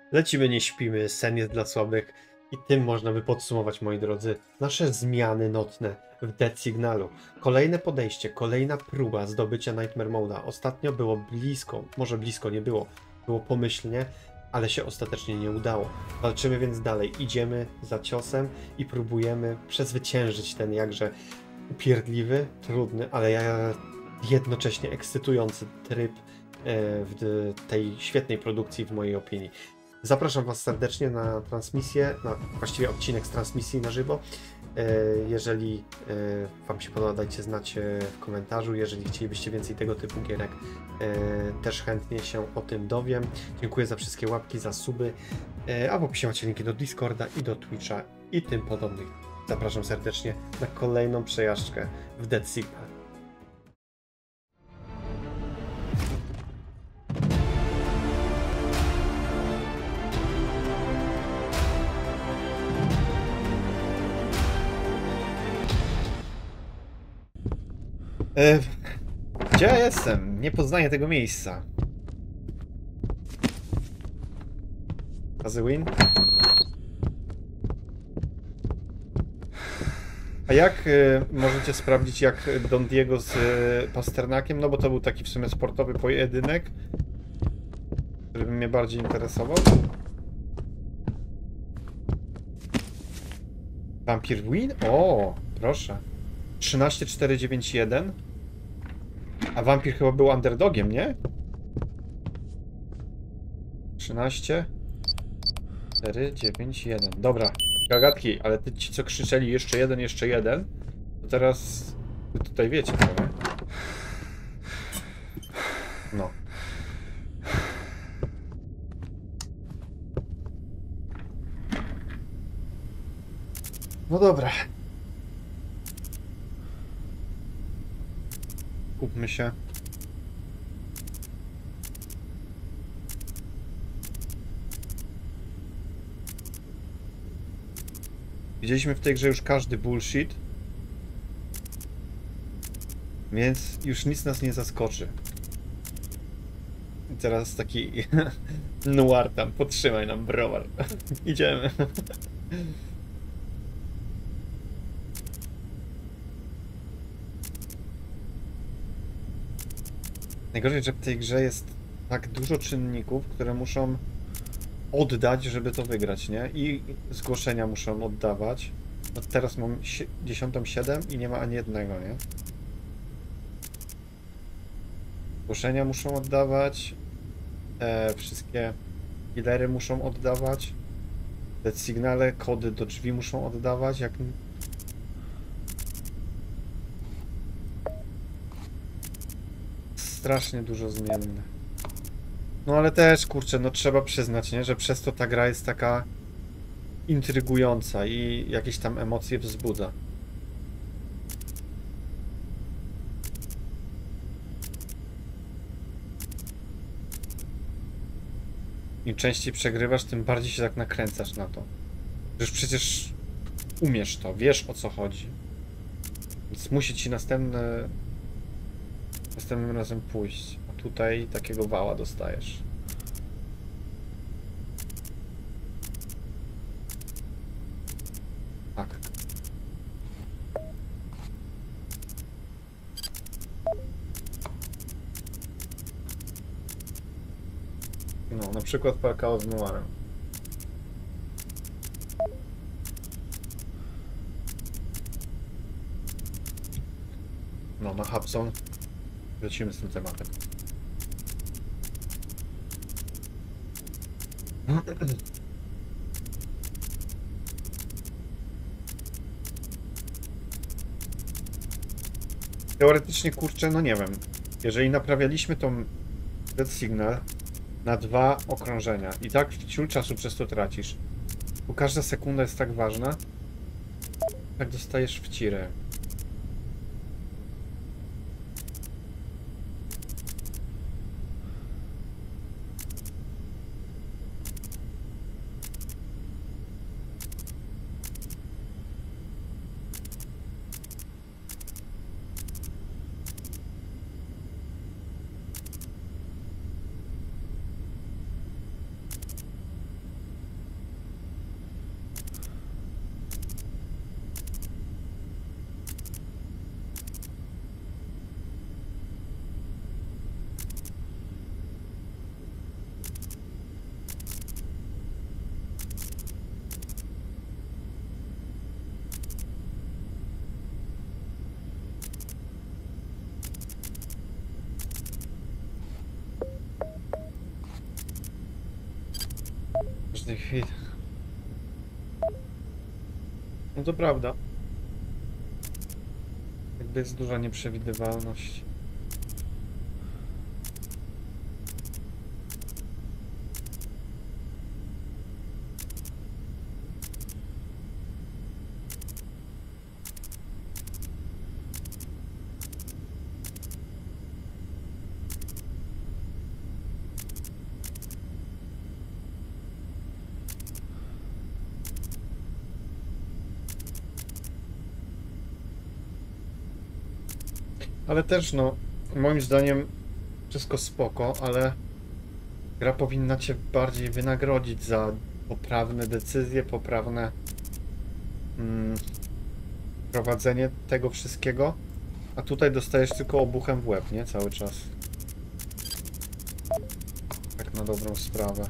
Lecimy, nie śpimy, sen jest dla słabych i tym można by podsumować, moi drodzy, nasze zmiany nocne w Dead Signalu. Kolejne podejście, kolejna próba zdobycia Nightmare Mode'a. Ostatnio było blisko, może blisko nie było, było pomyślnie, ale się ostatecznie nie udało. Walczymy więc dalej, idziemy za ciosem i próbujemy przezwyciężyć ten jakże upierdliwy, trudny, ale jednocześnie ekscytujący tryb w tej świetnej produkcji w mojej opinii. Zapraszam Was serdecznie na transmisję, na właściwie odcinek z transmisji na żywo. Jeżeli Wam się podoba, dajcie znać w komentarzu. Jeżeli chcielibyście więcej tego typu gierek, też chętnie się o tym dowiem. Dziękuję za wszystkie łapki, za suby, a w opisie macie linki do Discorda i do Twitcha i tym podobnych. Zapraszam serdecznie na kolejną przejażdżkę w Dead Signal. Gdzie ja jestem? Nie poznaję tego miejsca. Azewin? A jak możecie sprawdzić, jak Don Diego z Pasternakiem? No bo to był taki w sumie sportowy pojedynek, który by mnie bardziej interesował. Vampire Win? O, proszę. 13-4-9-1. A Vampir chyba był underdogiem, nie? 13 4 9 1. Dobra, gagatki, ale ci co krzyczeli jeszcze jeden, to teraz wy tutaj wiecie, co nie? No. No dobra. Kupmy się. Widzieliśmy w tej grze już każdy bullshit, więc już nic nas nie zaskoczy. I teraz taki noir tam, podtrzymaj nam browar. Idziemy. Najgorzej, że w tej grze jest tak dużo czynników, które muszą oddać, żeby to wygrać, nie? I zgłoszenia muszą oddawać. No teraz mam 10:07 i nie ma ani jednego, nie? Zgłoszenia muszą oddawać. Wszystkie killery muszą oddawać. Te sygnale, kody do drzwi muszą oddawać. Jak... Strasznie dużo zmiennych. No ale też, kurczę, no trzeba przyznać, nie? Że przez to ta gra jest taka intrygująca i jakieś tam emocje wzbudza. Im częściej przegrywasz, tym bardziej się tak nakręcasz na to. Już przecież umiesz to, wiesz o co chodzi. Więc musi ci następnym razem pójść. A tutaj takiego wała dostajesz. Tak. No, na przykład Parkao z Noirem. No, na Hudson lecimy z tym tematem. Teoretycznie, kurczę, no nie wiem. Jeżeli naprawialiśmy tą Dead Signal na 2 okrążenia i tak wciul czasu przez to tracisz, bo każda sekunda jest tak ważna, jak dostajesz w cirę. każdej chwili. No to prawda. Jakby jest duża nieprzewidywalność. Ale też no, moim zdaniem wszystko spoko, ale gra powinna cię bardziej wynagrodzić za poprawne decyzje, poprawne prowadzenie tego wszystkiego. A tutaj dostajesz tylko obuchem w łeb, nie? Cały czas. Tak na dobrą sprawę.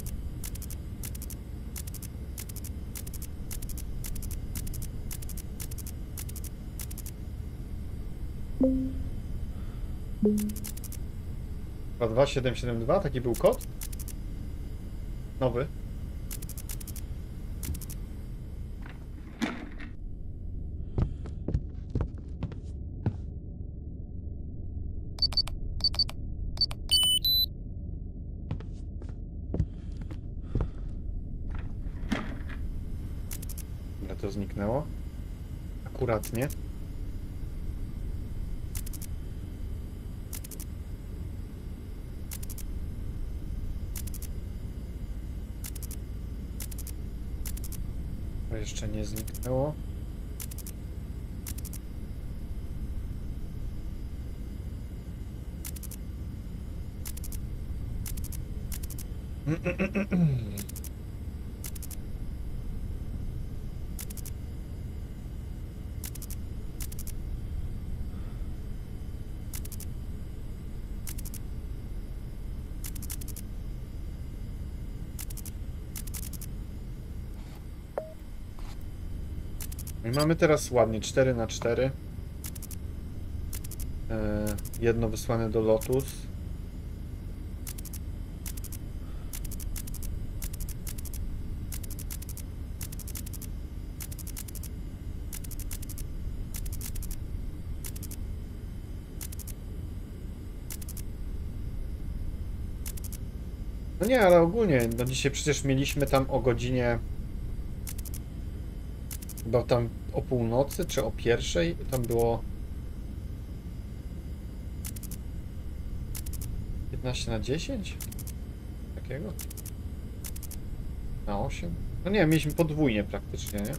Chyba 2772, taki był kod? Nowy. Dobra, to zniknęło. Akuratnie. To jeszcze nie zniknęło. I mamy teraz ładnie 4×4. Jedno wysłane do Lotus. No nie, ale ogólnie, no dzisiaj przecież mieliśmy tam o godzinie... Chyba tam o północy, czy o pierwszej, tam było 15×10? Takiego? Na 8? No nie, mieliśmy podwójnie praktycznie, nie?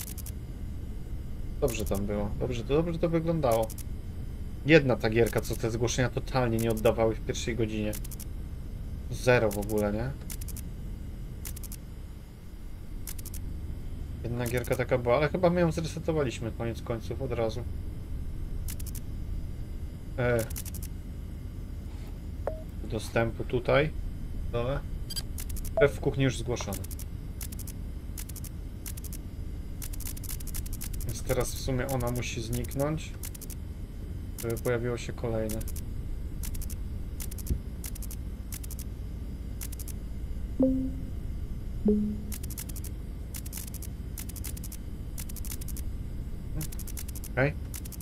Dobrze tam było, dobrze to wyglądało. Jedna ta gierka, co te zgłoszenia totalnie nie oddawały w pierwszej godzinie. Zero w ogóle, nie? Jedna gierka taka była, ale chyba my ją zresetowaliśmy koniec końców od razu. Dostępu tutaj. Dole. Krew w kuchni już zgłoszony. Więc teraz w sumie ona musi zniknąć, żeby pojawiło się kolejne. Okej.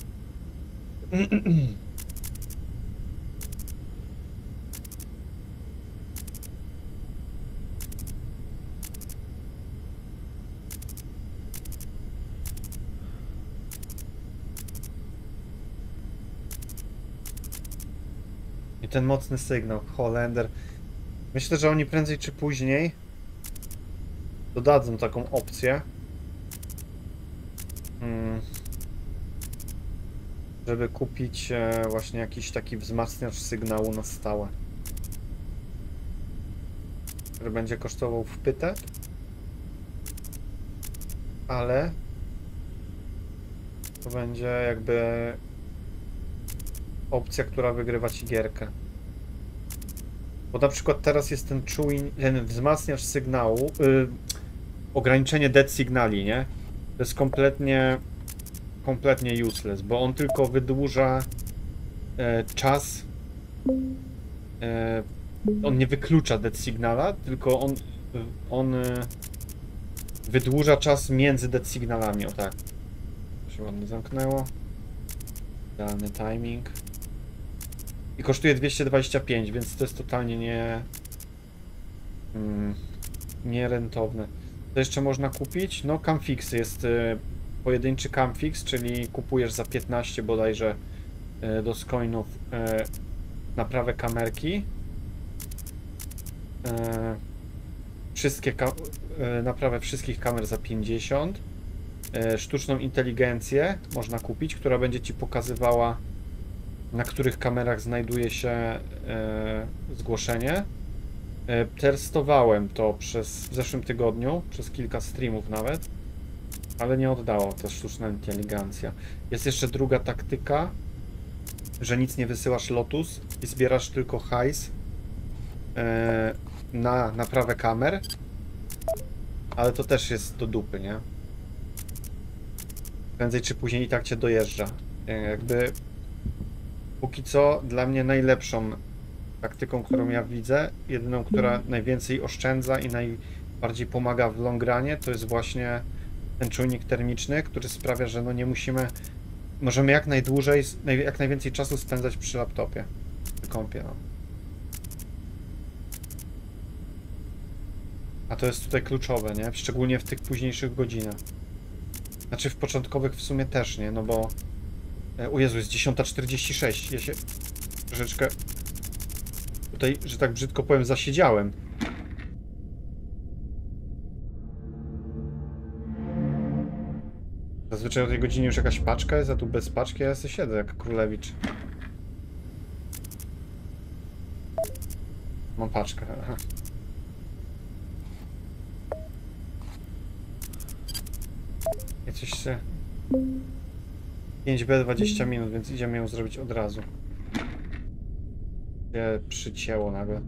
I ten mocny sygnał, Holender. Myślę, że oni prędzej czy później dodadzą taką opcję, żeby kupić właśnie jakiś taki wzmacniacz sygnału na stałe, który będzie kosztował wpytę, ale to będzie jakby opcja, która wygrywa ci gierkę. Bo na przykład teraz jest ten wzmacniacz sygnału, ograniczenie dead signali, nie? To jest kompletnie useless, bo on tylko wydłuża czas. On nie wyklucza dead signala, tylko on On wydłuża czas między dead signalami, o tak. To się ładnie zamknęło. Idealny timing. I kosztuje 225, więc to jest totalnie nierentowne. To jeszcze można kupić? No, camfixy. Jest pojedynczy camfix, czyli kupujesz za 15 bodajże do coinów naprawę kamerki. Naprawę wszystkich kamer za 50. Sztuczną inteligencję można kupić, która będzie ci pokazywała, na których kamerach znajduje się zgłoszenie. Testowałem to w zeszłym tygodniu, przez kilka streamów nawet, ale nie oddało ta sztuczna inteligencja. Jest jeszcze druga taktyka, że nic nie wysyłasz Lotus i zbierasz tylko hajs na naprawę kamer, ale to też jest do dupy, nie? Prędzej czy później i tak cię dojeżdża. Jakby póki co dla mnie najlepszą taktyką, którą ja widzę, jedyną, która najwięcej oszczędza i najbardziej pomaga w longranie, to jest właśnie ten czujnik termiczny, który sprawia, że no nie możemy jak najdłużej, jak najwięcej czasu spędzać przy laptopie, przy kompie, no. A to jest tutaj kluczowe, nie? Szczególnie w tych późniejszych godzinach. Znaczy w początkowych w sumie też, nie? No bo... O Jezu, jest 10:46. Ja się troszeczkę tutaj, że tak brzydko powiem, zasiedziałem. Zazwyczaj o tej godzinie już jakaś paczka jest, a tu bez paczki ja sobie siedzę jak królewicz. Mam paczkę. Aha. I coś się... 5B 20 minut, więc idziemy ją zrobić od razu. Się przycięło nagle.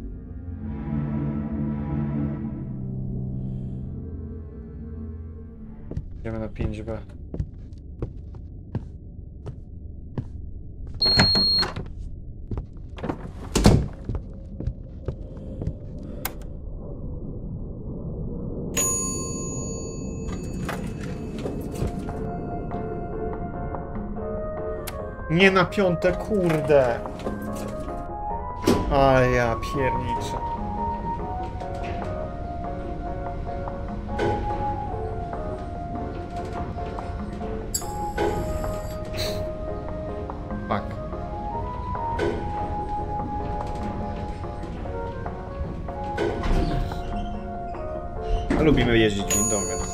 Idziemy na 5B. Nie na piąte, kurde! A ja pierniczę. Tak. A lubimy jeździć windą, więc...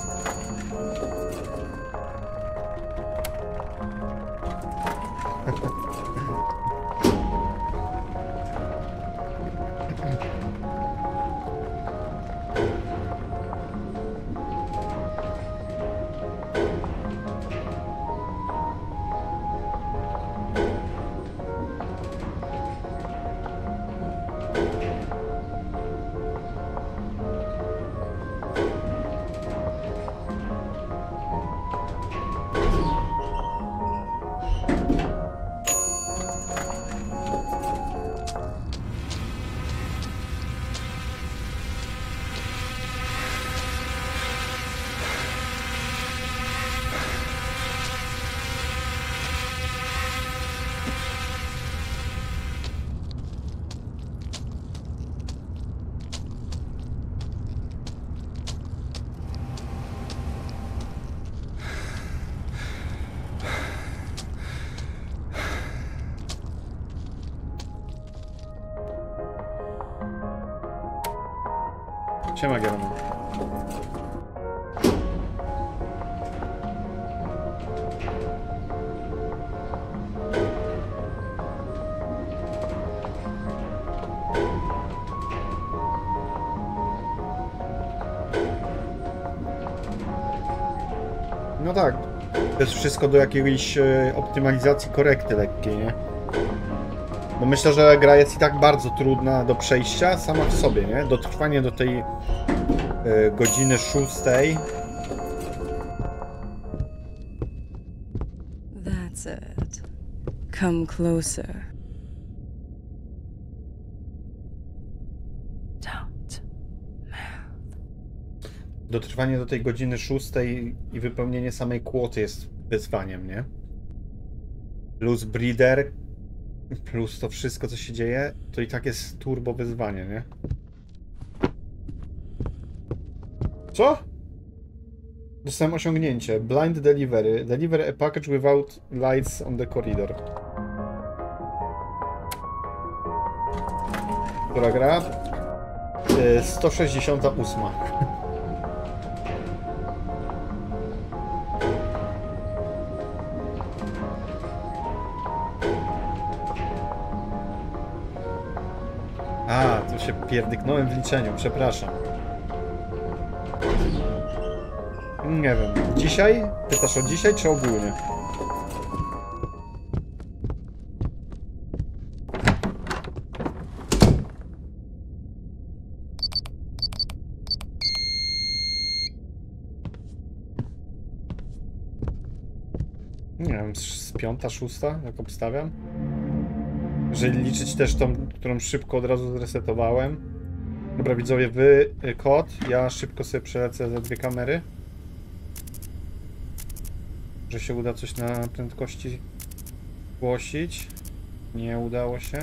Siema, Gierman. No tak, to jest wszystko do jakiejś optymalizacji, korekty lekkiej, nie? Bo myślę, że gra jest i tak bardzo trudna do przejścia sama w sobie, nie? Dotrwanie do tej godziny 6. That's it. Come closer. Don't move. Dotrwanie do tej godziny 6 i wypełnienie samej kłoty jest wyzwaniem, nie? Plus breeder, plus to wszystko, co się dzieje, to i tak jest turbo wyzwanie, nie? Co? Dostałem osiągnięcie. Blind delivery. Deliver a package without lights on the corridor. Która gra? 168. A, to się pierdyknąłem w liczeniu, przepraszam. Nie wiem. Dzisiaj? Pytasz o dzisiaj czy ogólnie? Nie wiem, z piąta, szósta, jak obstawiam. Jeżeli liczyć też tą, którą szybko od razu zresetowałem. Dobra, widzowie, wy kod, ja szybko sobie przelecę za 2 kamery. Że się uda coś na prędkości głosić. Nie udało się.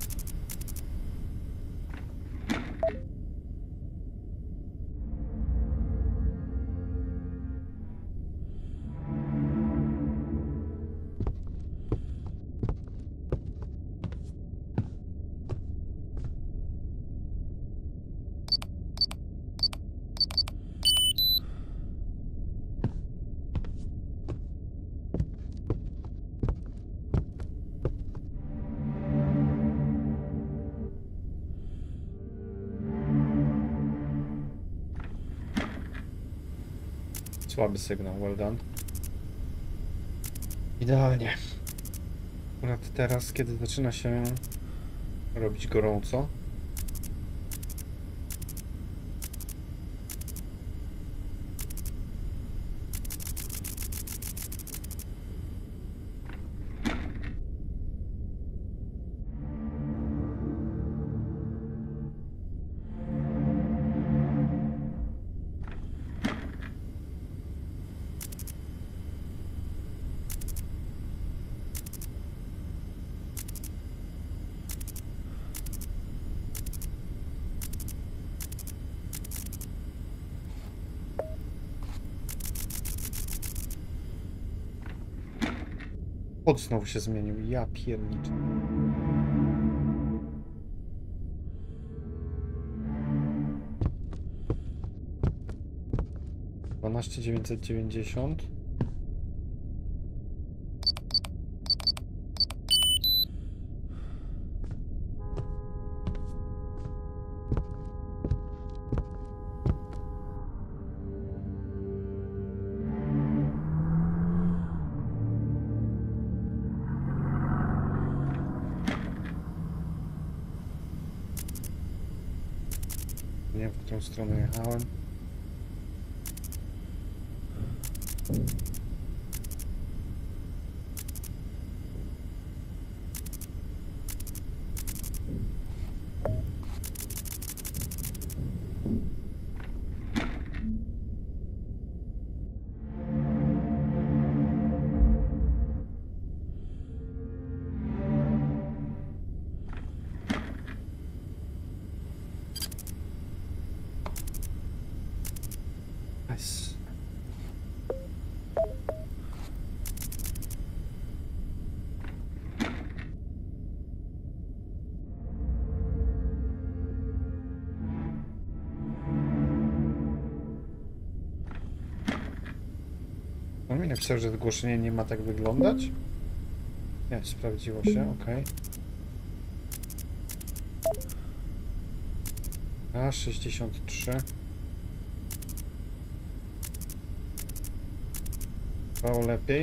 Słaby sygnał, well done. Idealnie. Akurat teraz, kiedy zaczyna się robić gorąco. Kod znowu się zmienił, ja pierniczę. Dwanaście 990. Nie wiem, w którą stronę jechałem. Nice. On mi napisał, że zgłoszenie nie ma tak wyglądać. Nie, sprawdziło się, ok. A, 63. Mało lepiej.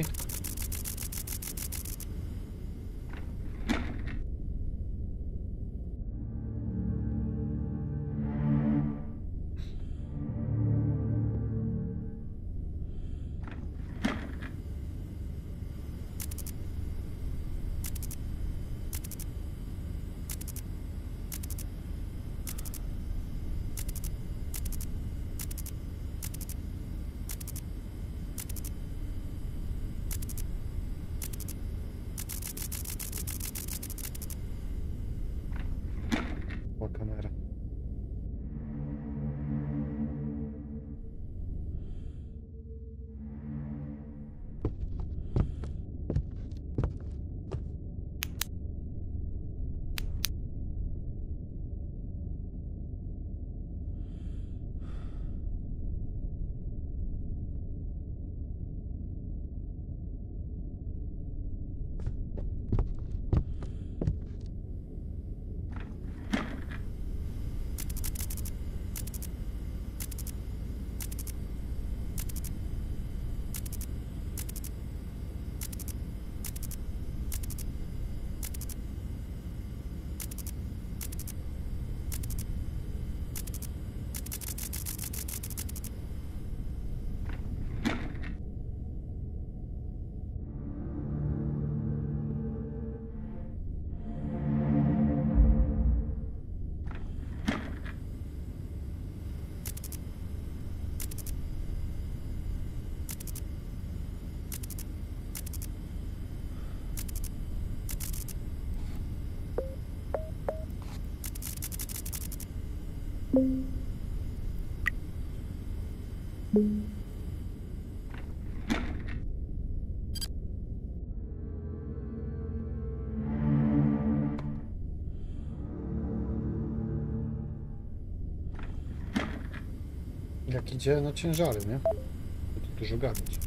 Jak idzie na ciężary, nie? To dużo gadać.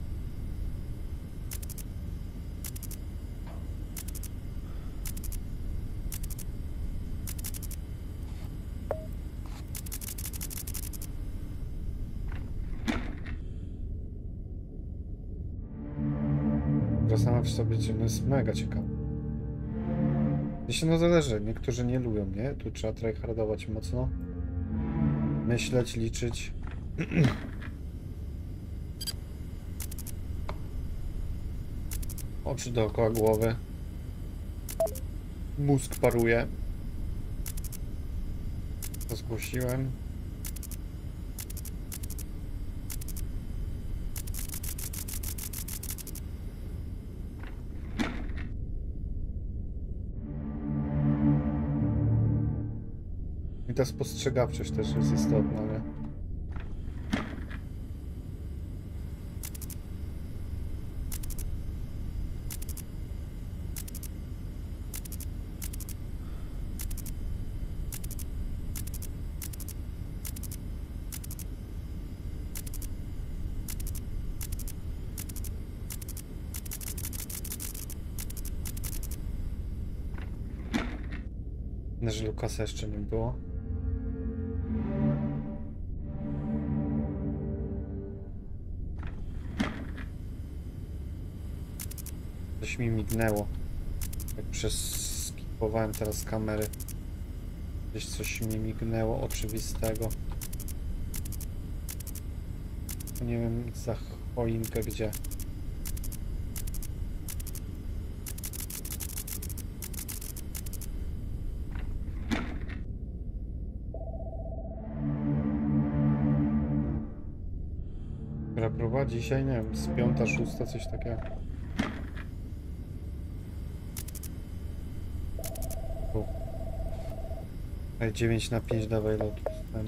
Zastanawiam sobie, czy to jest mega ciekawe. Jeśli no zależy, niektórzy nie lubią, nie? Tu trzeba tryhardować mocno. Myśleć, liczyć. Oczy dookoła głowy. Mózg paruje. To zgłosiłem. I ta spostrzegawczość też jest istotna, nie? Że Lukasa jeszcze nie było. Coś mi mignęło. Jak przeskipowałem teraz kamery. Gdzieś coś mi mignęło oczywistego. Nie wiem za choinkę gdzie. Próba dzisiaj, nie wiem, z 5, 6, coś takiego. Tu. 9/5 dawaj lotu.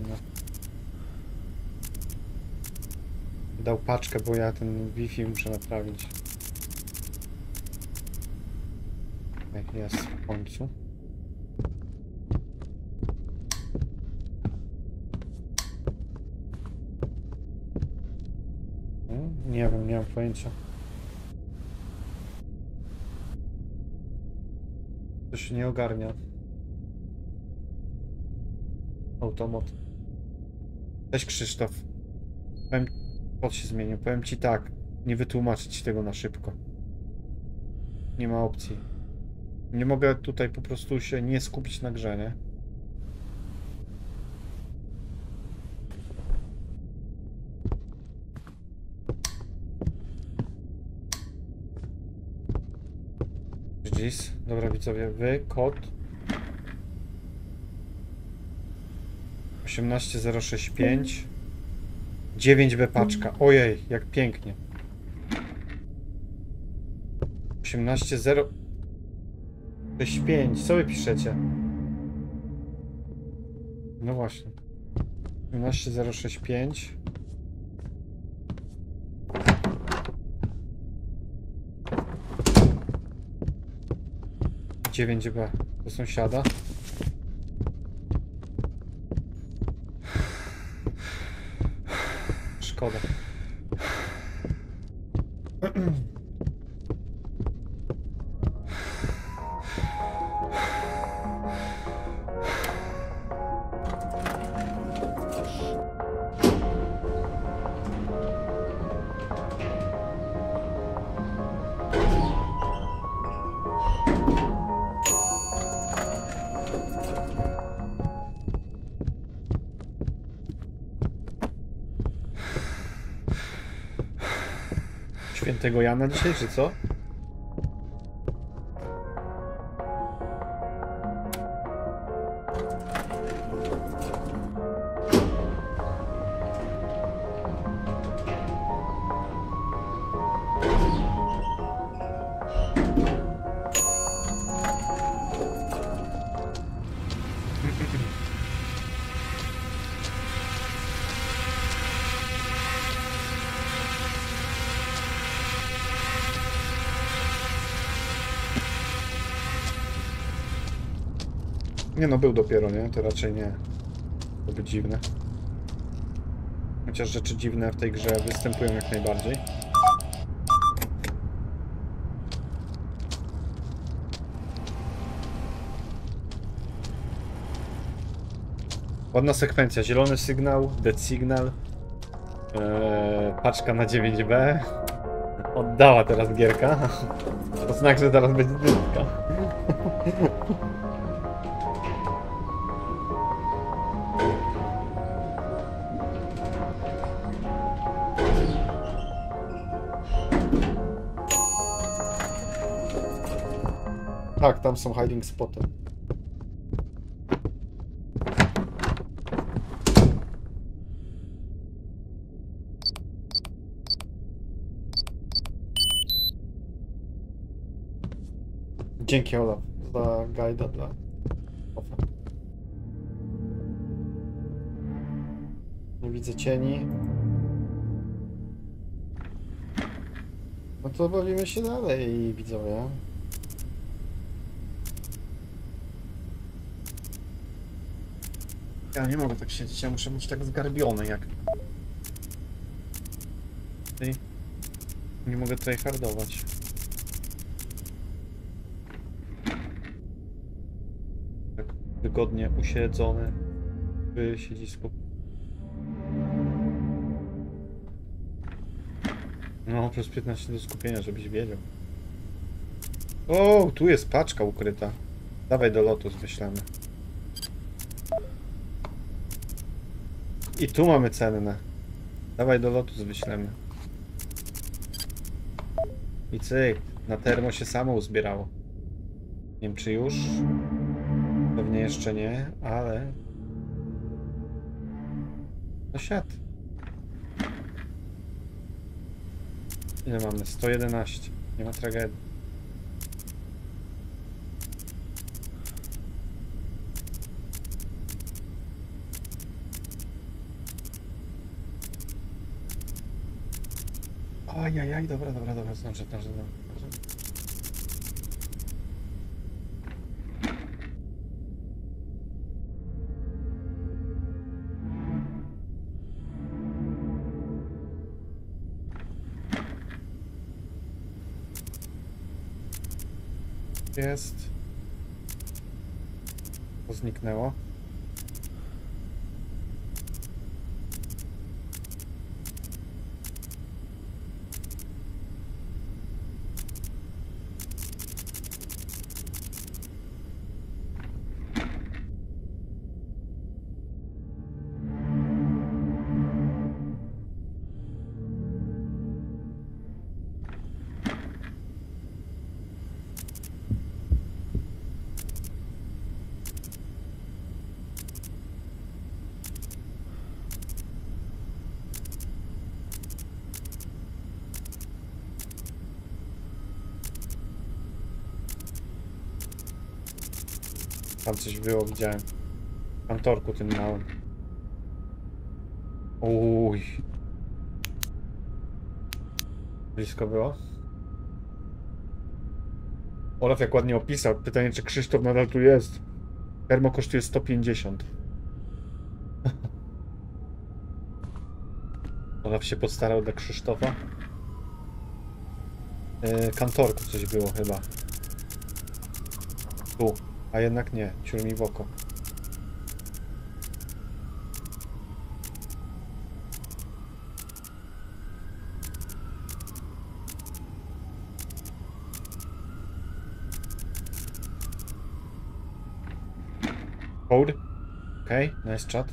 Dał paczkę, bo ja ten Wi-Fi muszę naprawić. Jak jest w końcu. Nie wiem, nie mam pojęcia. To się nie ogarnia. Automat. Cześć Krzysztof. Kod się zmienił. Powiem ci tak. Nie wytłumaczę ci tego na szybko. Nie ma opcji. Nie mogę tutaj po prostu się nie skupić na grze, nie? Dobra widzowie, wy, kod 18065 9B paczka, ojej, jak pięknie. 18065, co wy piszecie? No właśnie. 18065 9B do sąsiada. Szkoda. Świętego Jana dzisiaj, czy co? Nie no, był dopiero, nie? To raczej nie. To by dziwne. Chociaż rzeczy dziwne w tej grze występują jak najbardziej. Ładna sekwencja. Zielony sygnał, dead signal. Paczka na 9B. Oddała teraz gierka. To znak, że teraz będzie dyska. Tak, tam są hiding spoty. Dzięki Olaf za guida dla Ofa. Nie widzę cieni. No to bawimy się dalej, widzowie. Ja nie mogę tak siedzieć, ja muszę być tak zgarbiony jak... Ty. Nie mogę tryhardować. Tak wygodnie usiedzony w siedzisku. No, plus 15 do skupienia, żebyś wiedział. O, tu jest paczka ukryta. Dawaj do lotu, myślamy. I tu mamy cenne. Dawaj do lotu wyślemy. I cyk. Na termo się samo uzbierało. Nie wiem czy już. Pewnie jeszcze nie, ale... No siad. Ile mamy? 111. Nie ma tragedii. Ajajaj, dobra, zdążę. Jest. To zniknęło. Tam coś było, widziałem. W kantorku tym małym. Uj. Blisko było. Olaf jak ładnie opisał. Pytanie, czy Krzysztof nadal tu jest. Termo kosztuje 150. Olaf się postarał dla Krzysztofa. Kantorku coś było chyba. Tu. A jednak nie, ciul mi w oko. Code. Okay, nice chat.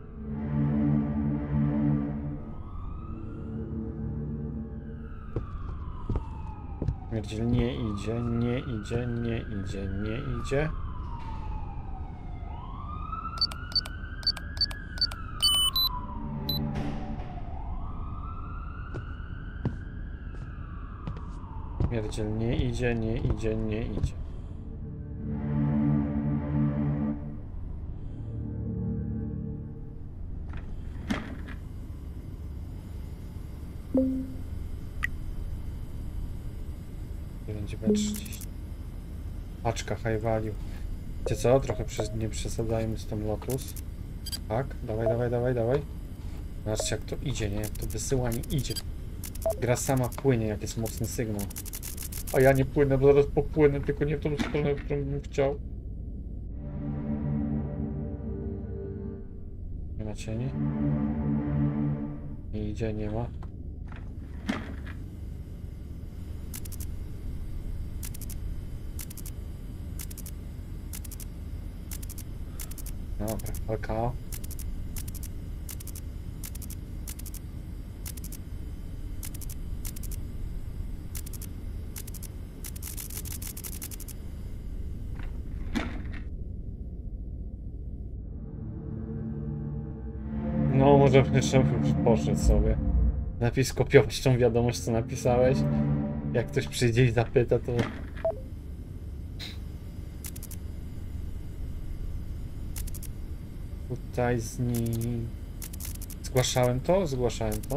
Śmierdziel nie idzie. Śmierdziel nie idzie. Będzie B30. Paczka high value. Wiecie co? Trochę nie przesadzajmy z tą Lotus. Tak, dawaj. Zobaczcie jak to idzie, nie? Jak to wysyłanie idzie. Gra sama płynie, jak jest mocny sygnał. A ja nie płynę, bo zaraz popłynę, tylko nie w tą stronę, w którą bym chciał. Nie ma cieni? Nie idzie, nie ma. Dobra, Alkao. No, może jeszcze poszedł sobie. Lepiej skopiować tą wiadomość, co napisałeś. Jak ktoś przyjdzie i zapyta, to... Tutaj z nim... Zgłaszałem to? Zgłaszałem to.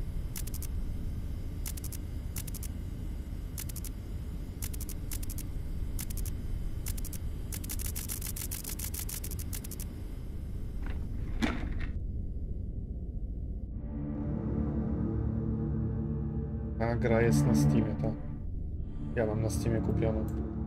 A gra jest na Steamie, to. Ja mam na Steamie kupioną.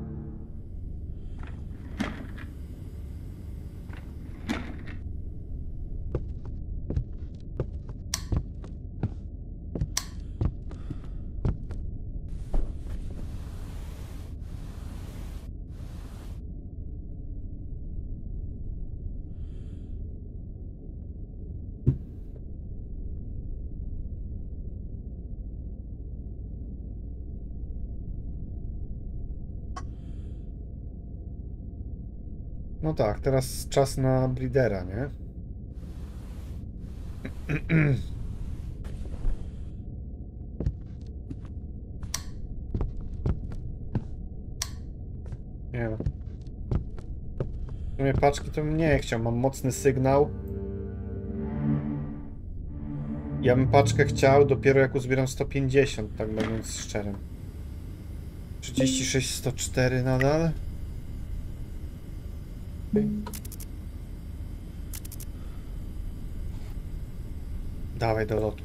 No tak, teraz czas na breedera, nie? Nie no. W sumie paczki to bym nie chciał, mam mocny sygnał. Ja bym paczkę chciał dopiero jak uzbieram 150, tak będąc szczerym. 36, 104 nadal? Dawaj do Lotus.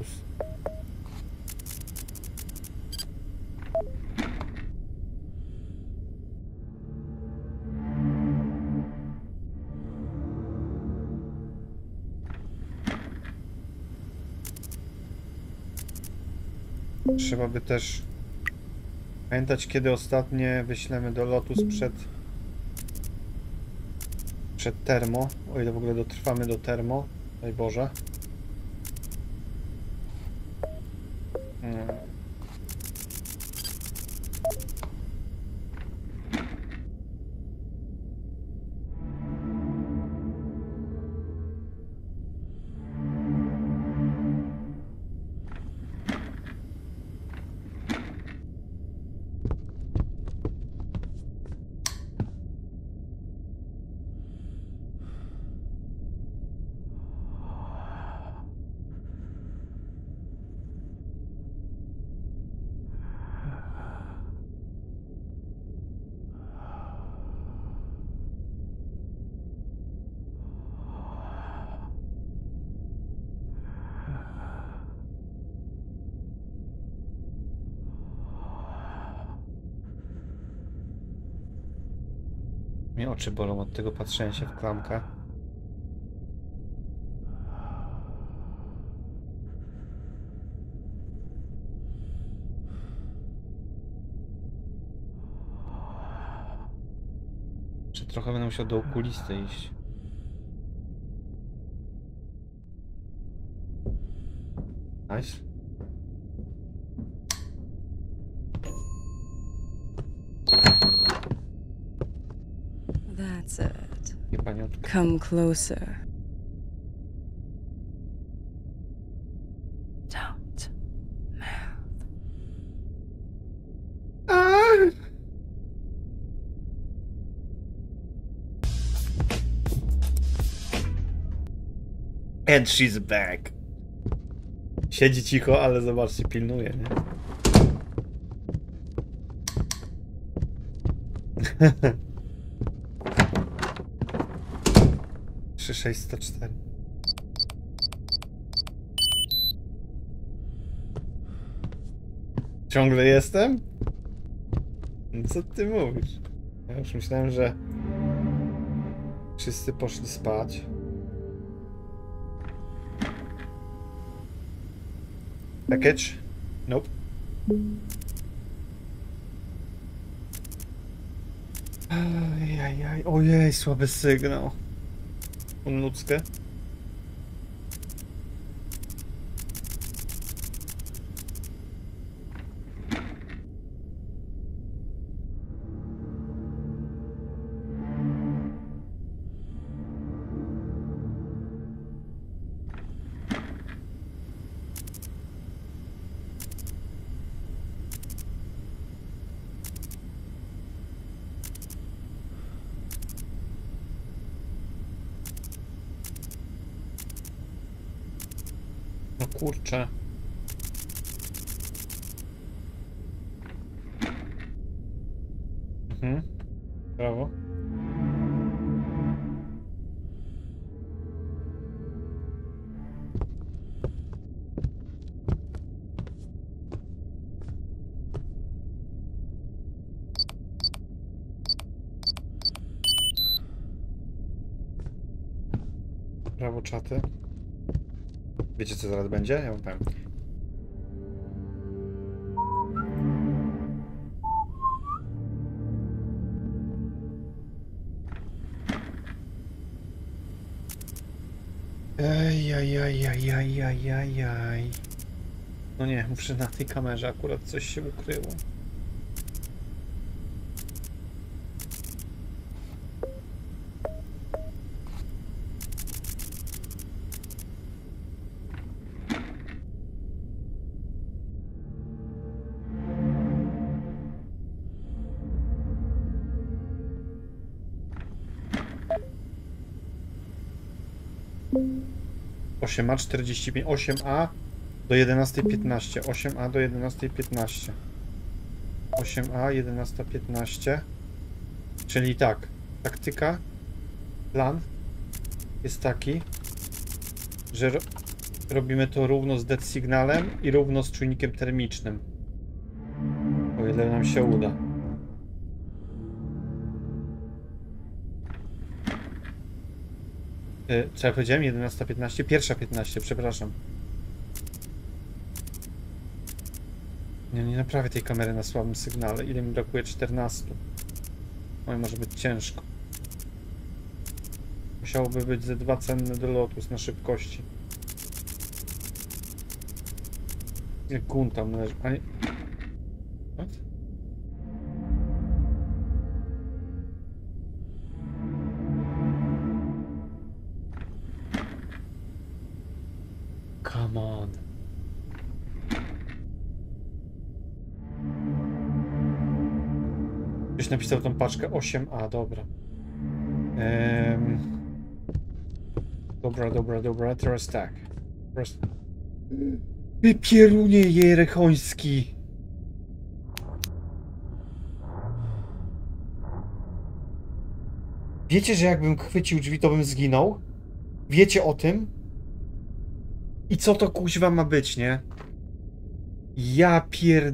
Trzeba by też pamiętać, kiedy ostatnie wyślemy do Lotus przed termo, o ile w ogóle dotrwamy do termo, daj Boże. Mnie oczy bolą od tego patrzenia się w klamkę. Czy trochę będę musiał do okulisty iść. Nice. That's it. Jebaniutka. Come closer. Don't move. And she's back. Siedzi cicho, ale zobaczcie, pilnuje, nie? 604. Ciągle jestem? No co ty mówisz? Ja już myślałem, że wszyscy poszli spać. Package? Nope. Ajajaj, ojej, słaby sygnał. Ludzkie. No kurczę. Brawo. Brawo, czaty. Wiecie, co zaraz będzie? Ja wam powiem. Ejajajajajajajaj. No nie, muszę na tej kamerze akurat coś się ukryło. A 45, 8A do 11:15, 8A do 11:15, 8A 11:15, czyli tak, taktyka, plan jest taki, że robimy to równo z dead signalem i równo z czujnikiem termicznym, o ile nam się uda. Co ja powiedziałem? 11:15? Pierwsza 15, przepraszam. Nie naprawię tej kamery na słabym sygnale. Ile mi brakuje? 14. Oj, może być ciężko. Musiałoby być ze 2 cenne do lotu na szybkości. Jak gun tam leży. A nie... What? Come on. Ktoś napisał tą paczkę 8A, dobra. Dobra, teraz tak. Pierunie jerechoński. Wiecie, że jakbym chwycił drzwi, to bym zginął? Wiecie o tym? I co to kuźwa ma być, nie? Ja pier...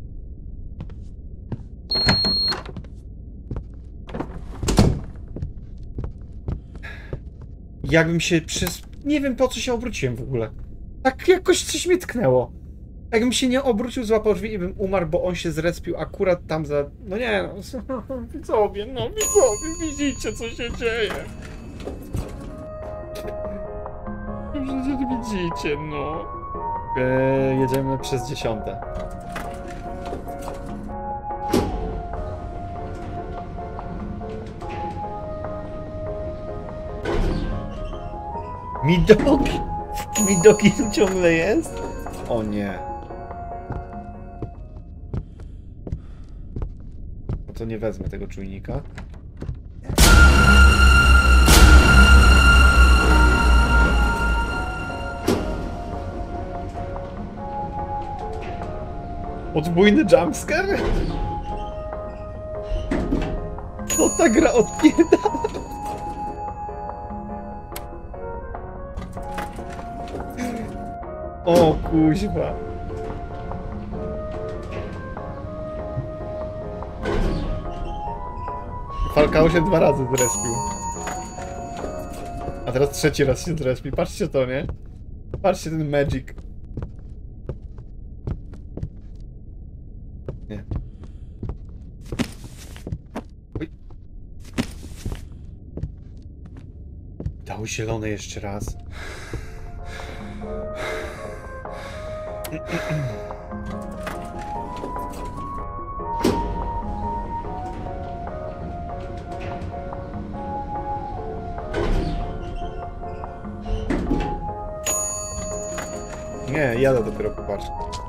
Jakbym się przez... Nie wiem, po co się obróciłem w ogóle. Tak jakoś coś mnie tknęło. Jakbym się nie obrócił, złapał drzwi i bym umarł, bo on się zrespił akurat tam za... No nie no, widzowie, widzicie, co się dzieje. Przecież widzicie, no. Jedziemy przez 10. Midoki tu ciągle jest? O nie. No to nie wezmę tego czujnika. Podwójny jumpscare? Co ta gra odpierdala? O kuźwa. Falcao się 2 razy zrespił. A teraz 3. raz się zrespił. Patrzcie to, nie? Patrzcie ten magic. Nie. Oj. Dał zielone jeszcze raz. Nie, jadę dopiero popatrz.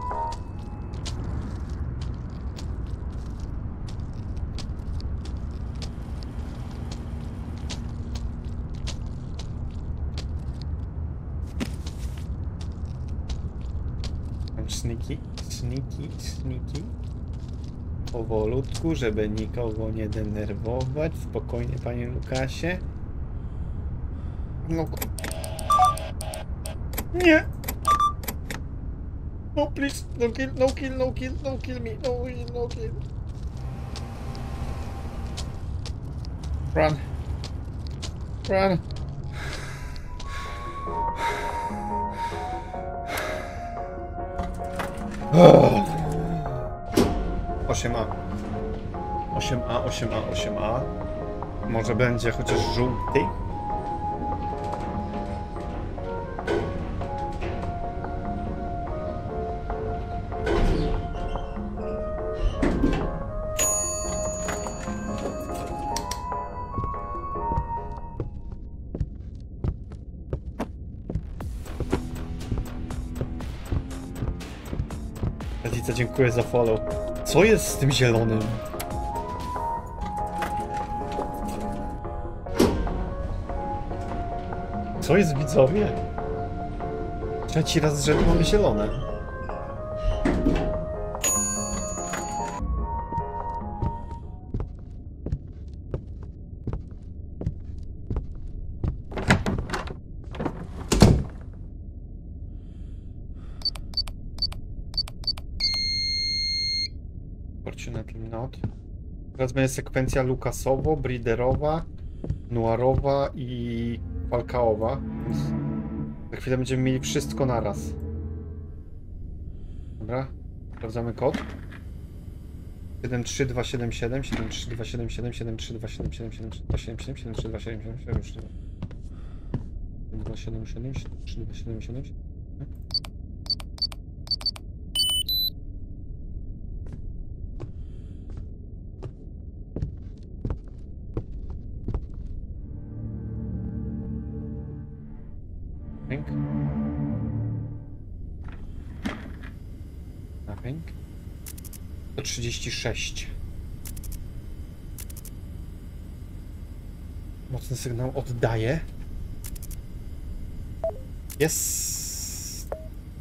Mam sneaky. Powolutku, żeby nikogo nie denerwować. Spokojnie, panie Lukasie. No. Nie! No please, no kill, no kill, no kill, no kill me, no kill, no kill. Run. Run. Oh. 8A. 8A, 8A, 8A. Może będzie chociaż żółty? Edycja, dziękuję za follow. Co jest z tym zielonym? Co jest, widzowie? 3. raz z rzędu mamy zielone. Fortunately not. Teraz będzie sekwencja Lukasowo, Breederowa, Noirowa i Falcaowa. Więc za chwilę będziemy mieli wszystko naraz. Dobra, sprawdzamy kod. 73277, 73277, 73277, 73277, 73277, 73277, 73277. Nothing. 136. Mocny sygnał oddaje. Jest.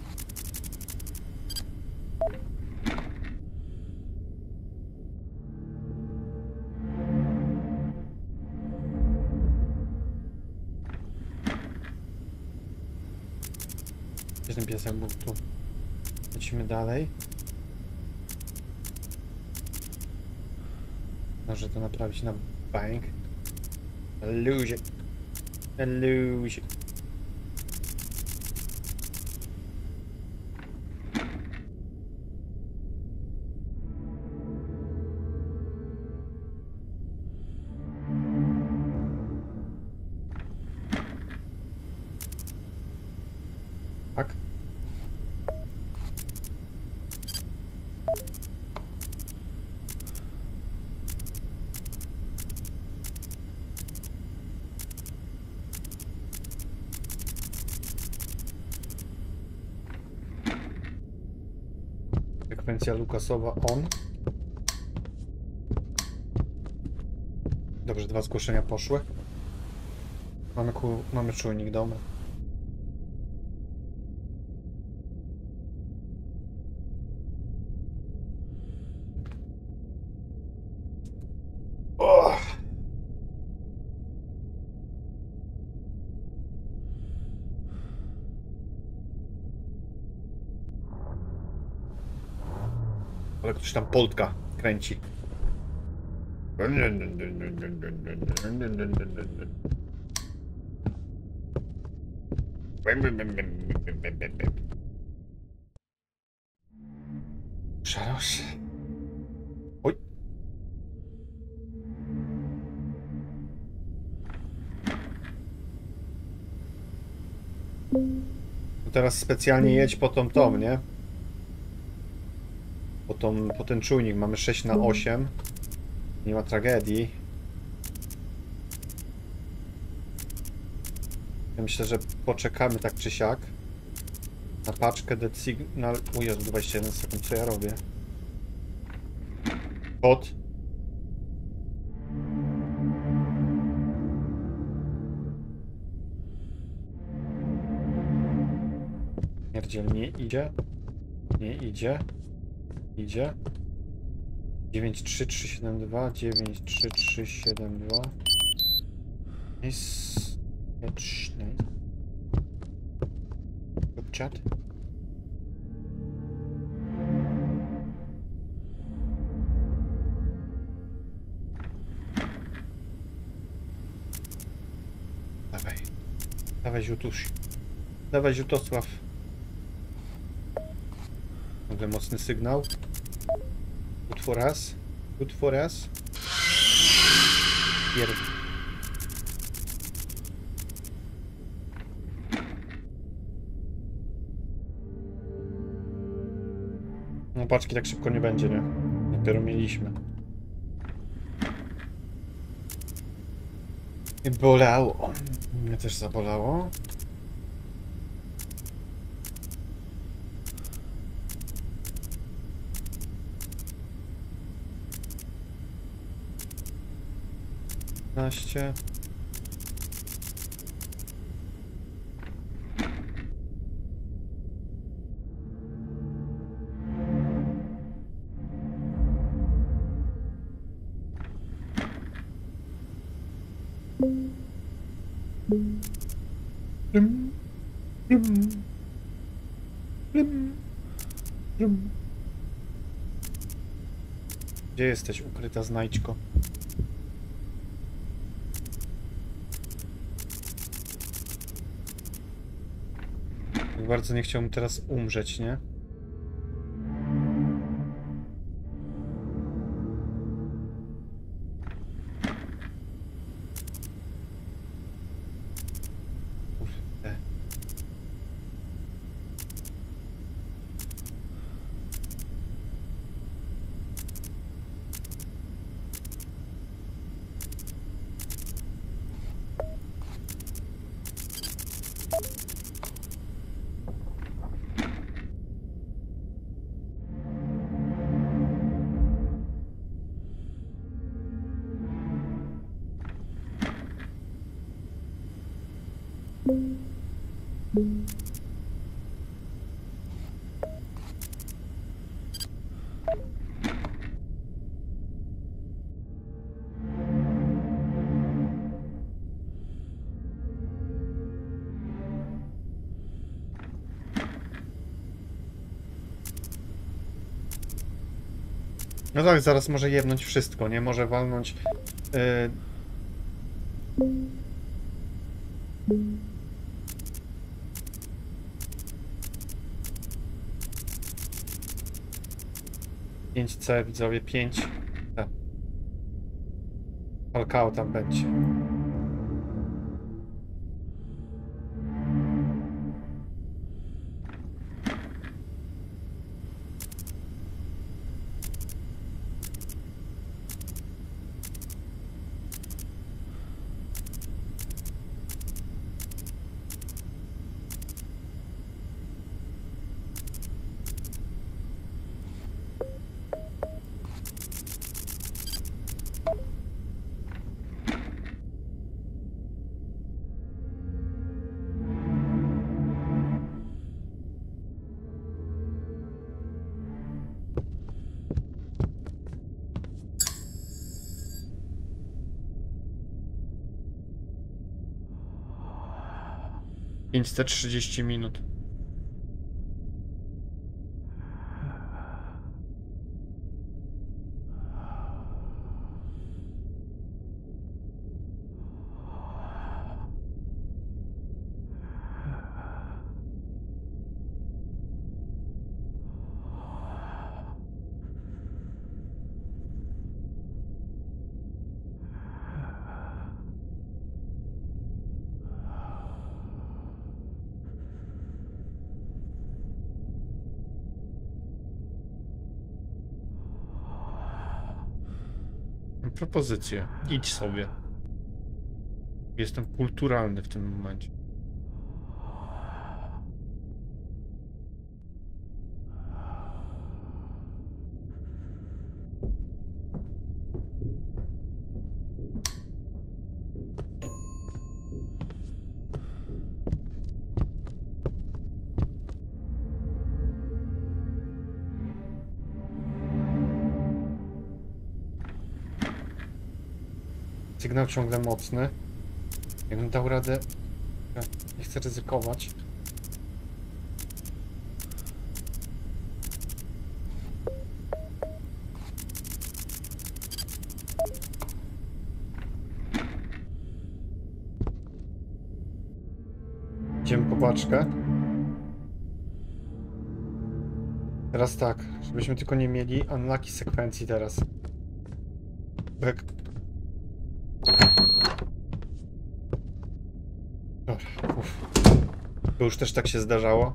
Gdzie ten piesek był tu? Lecimy dalej. Może to naprawić na bank. Luzie. Luzie. Tak. Sekwencja Lukasowa on. Dobrze, 2 zgłoszenia poszły. Mamy czujnik, dobra. Ale ktoś tam Polka kręci. Szarosz. Oj. To teraz specjalnie jedź po tą, nie? Po ten czujnik. Mamy 6/8. Nie ma tragedii. Ja myślę, że poczekamy tak czy siak na paczkę Dead Signal. O Jezu, 21 sekund, co ja robię? Kod. Mierdziel, nie idzie. Nie idzie. Idzie. 93372 93372. Nice. Nice. Good chat. Dawaj. Dawaj, Ziutuś. Dawaj, Ziutosław. Nagle mocny sygnał. Good for us. Good for us. No paczki tak szybko nie będzie, nie? Dopiero mieliśmy. I bolało. Mnie też zabolało. Naście. Gdzie jesteś, ukryta znajdźko? Bardzo nie chciałbym teraz umrzeć, nie? Kurde. No tak, zaraz może jebnąć wszystko, nie? Może walnąć... Pięć C, widzowie, 5. Falcao tam będzie. Insta 30 minut. Propozycję. Idź sobie. Jestem kulturalny w tym momencie. Sygnał ciągle mocny. Jakbym dał radę... Nie chcę ryzykować. Idziemy po paczkę. Teraz tak, żebyśmy tylko nie mieli unlucky sekwencji teraz. Tak. Dobra, uff. To już też tak się zdarzało,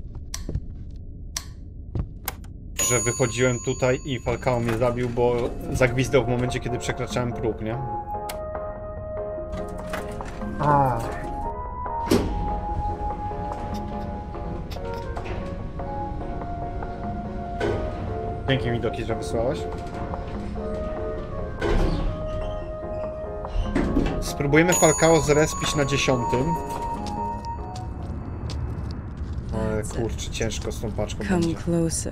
że wychodziłem tutaj i Falcao mnie zabił, bo zagwizdał w momencie, kiedy przekraczałem próg, nie? Dzięki mi, Doki, że wysłałeś. Spróbujemy Falcao zrespić na 10. Ale kurczę, ciężko z tą paczką Come będzie. closer.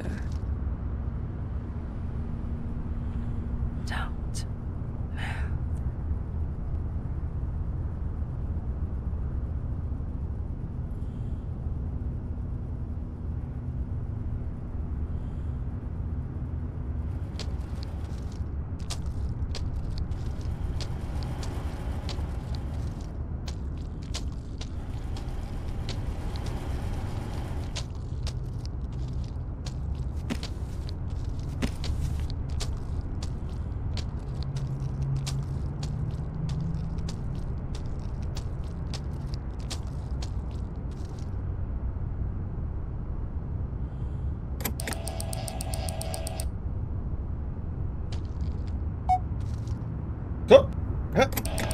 Don't. Co? He?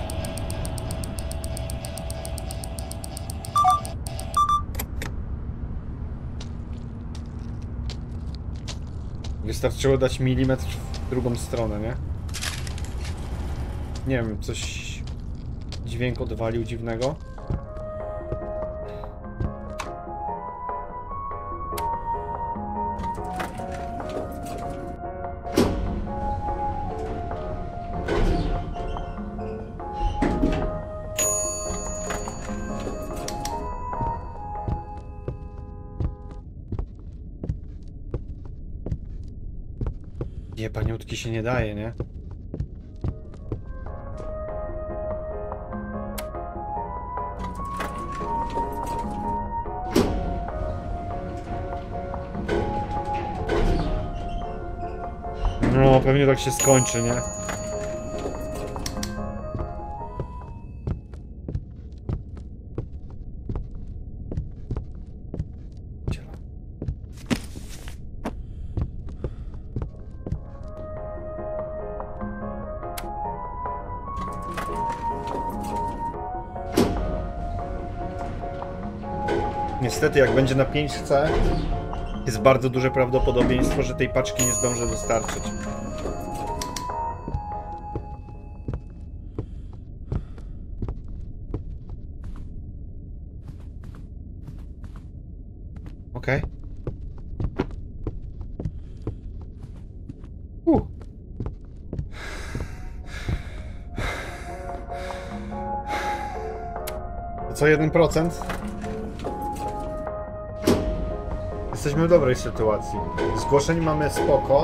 Wystarczyło dać milimetr w drugą stronę, nie? Nie wiem, coś... Dźwięk odwalił dziwnego. Nie, paniutki się nie daje, nie? No, pewnie tak się skończy, nie? Niestety, jak będzie na 5C, jest bardzo duże prawdopodobieństwo, że tej paczki nie zdążę dostarczyć. Okej. To co 1%? Jesteśmy w dobrej sytuacji. Zgłoszeń mamy spoko.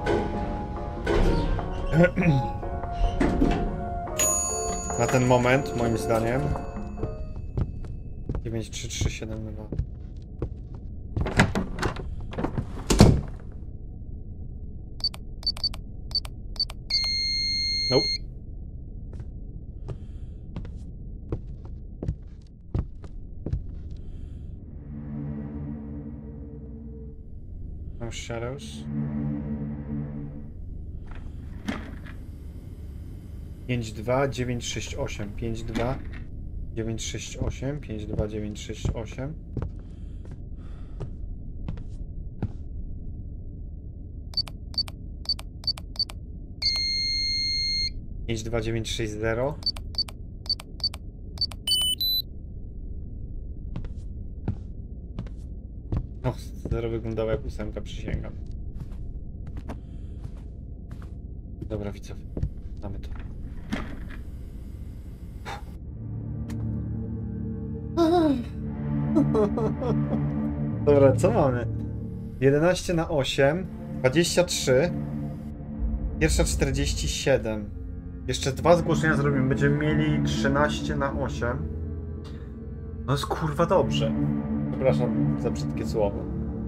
Na ten moment, moim zdaniem. 93372. Nope. No shadows. 52968, 52968, 52968. Pięć dwa dziewięć sześć zero. O, 0 wyglądało jak 8, przysięgam. Dobra, widzowie, mamy to. Dobra, co mamy? 11 na 8, 23, pierwsza 47. Jeszcze 2 zgłoszenia zrobimy, będziemy mieli 13 na 8. No jest kurwa dobrze. Przepraszam za brzydkie słowo.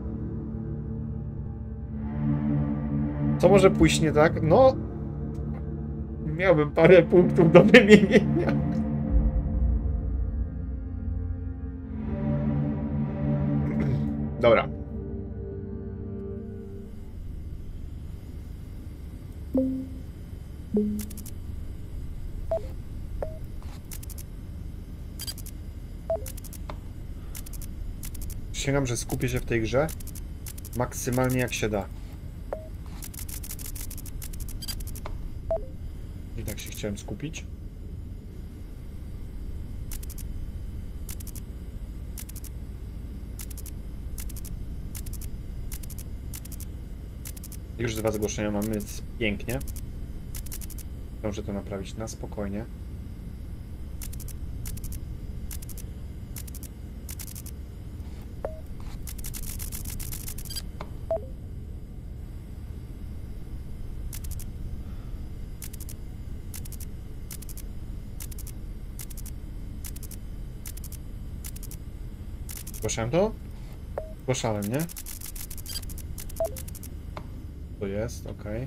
Co może pójść nie tak? No... Miałbym parę punktów do wymienienia. Dobra. Przysięgam, że skupię się w tej grze maksymalnie jak się da. I tak się chciałem skupić. Już 2 zgłoszenia mamy, więc pięknie. Muszę to naprawić na spokojnie. Zgłaszałem to? Zgłaszałem, nie? To jest, okej.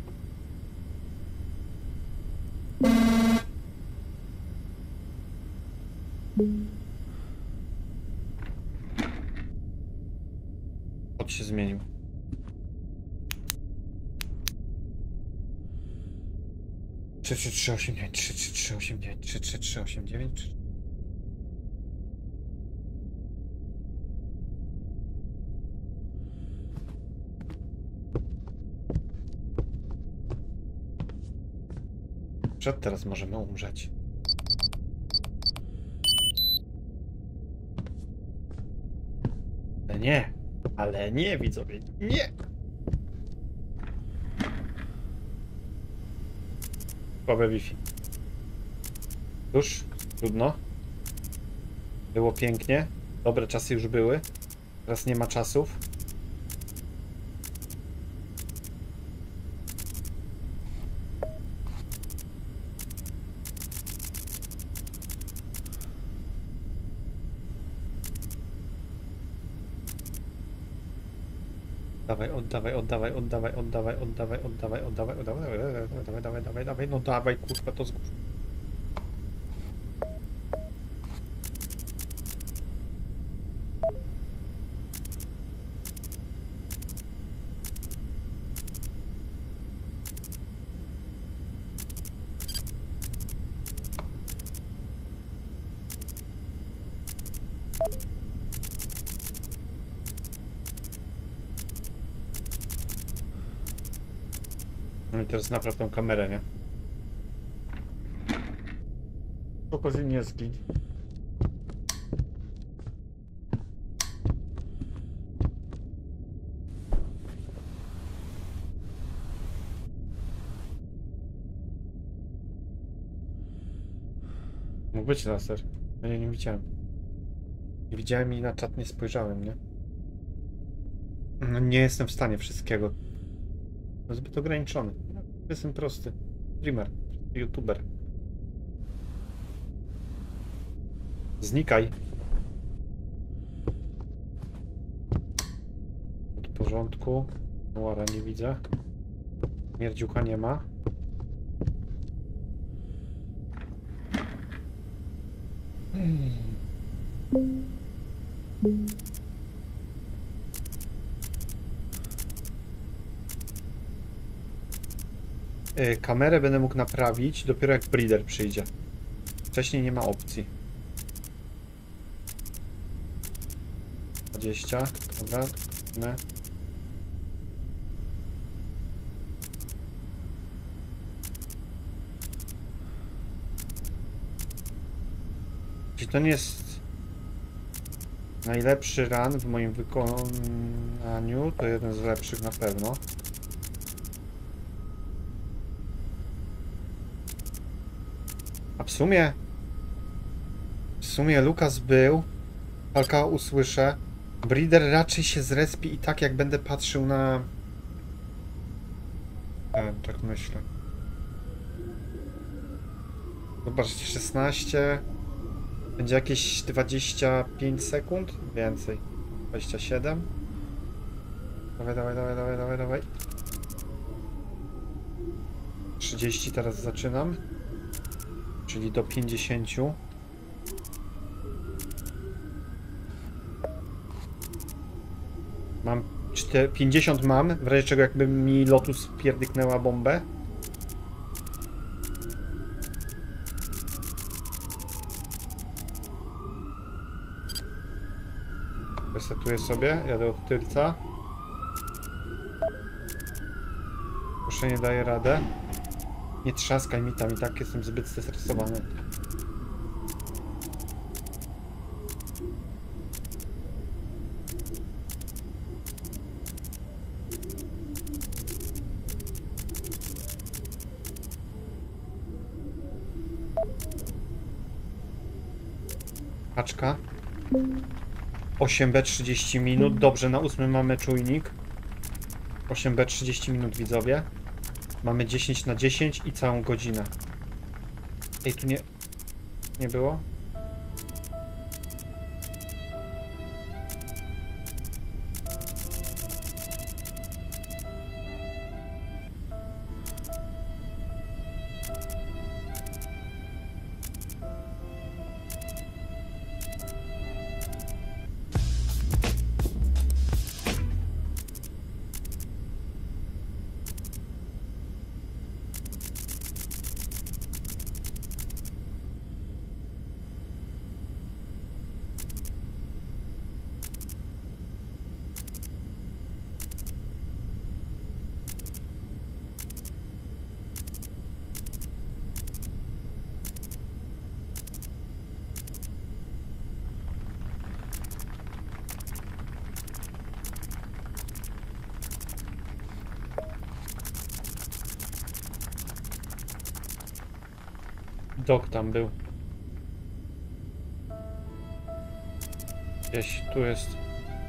Kod się zmienił. Trzy, 3, 8, 9, 3, 3, 8, 9, 3, 3, 8, 9. Teraz możemy umrzeć. Ale nie, widzowie, nie! Słabe Wi-Fi. Cóż, trudno. Było pięknie. Dobre czasy już były. Teraz nie ma czasów. Oddawaj, no dawaj, kurwa, to zgórz. No i teraz napraw tą kamerę, nie? Spokojnie nie zgiń. Mógł być laser. Ja nie widziałem. Nie widziałem i na czat nie spojrzałem, nie? No nie jestem w stanie wszystkiego. To zbyt ograniczony. Jestem prosty. Streamer. YouTuber. Znikaj. W porządku. Łara nie widzę. Mierdziucha nie ma. Kamerę będę mógł naprawić dopiero jak breeder przyjdzie. Wcześniej nie ma opcji. 20. Dobra. Nie. Czyli to nie jest najlepszy run w moim wykonaniu. To jeden z lepszych na pewno. A w sumie Lukas był. Falka usłyszę. Breeder raczej się zrespi i tak jak będę patrzył na... tak myślę. Zobaczcie, 16. Będzie jakieś 25 sekund? Więcej. 27. Dawaj. 30 teraz zaczynam. Czyli do 50. Mam 50 mam, w razie czego jakby mi Lotus pierdyknęła bombę. Resetuję sobie, jadę od tylca. Proszę, nie daję radę. Nie trzaskaj mi tam, i tak jestem zbyt zestresowany. Paczka. 8B 30 minut. Dobrze, na 8 mamy czujnik. 8B 30 minut, widzowie. Mamy 10 na 10 i całą godzinę. Ej, tu nie było? Dok tam był. Gdzieś tu jest.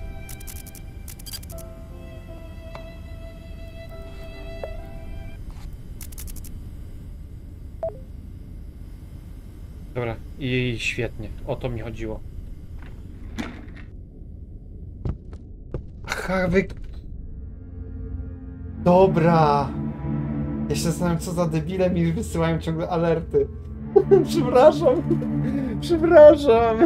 Dobra, i świetnie. O to mi chodziło. Aha, Dobra. Ja się zastanawiam, co za debile mi wysyłają ciągle alerty. Przepraszam. Przepraszam.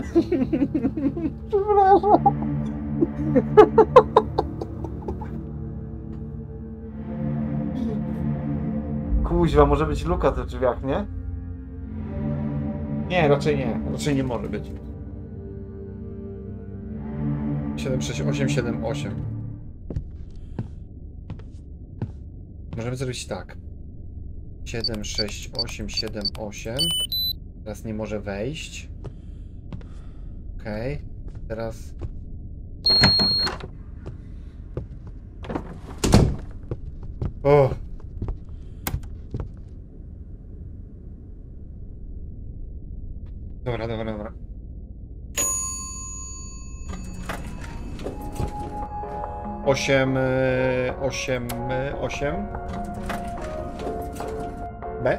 Kuźwa, może być luka w drzwiach, nie? Nie, raczej nie. Raczej nie może być. 76878. Możemy zrobić tak. 76878. Teraz nie może wejść. Okej. Teraz... O! Dobra. 8 B.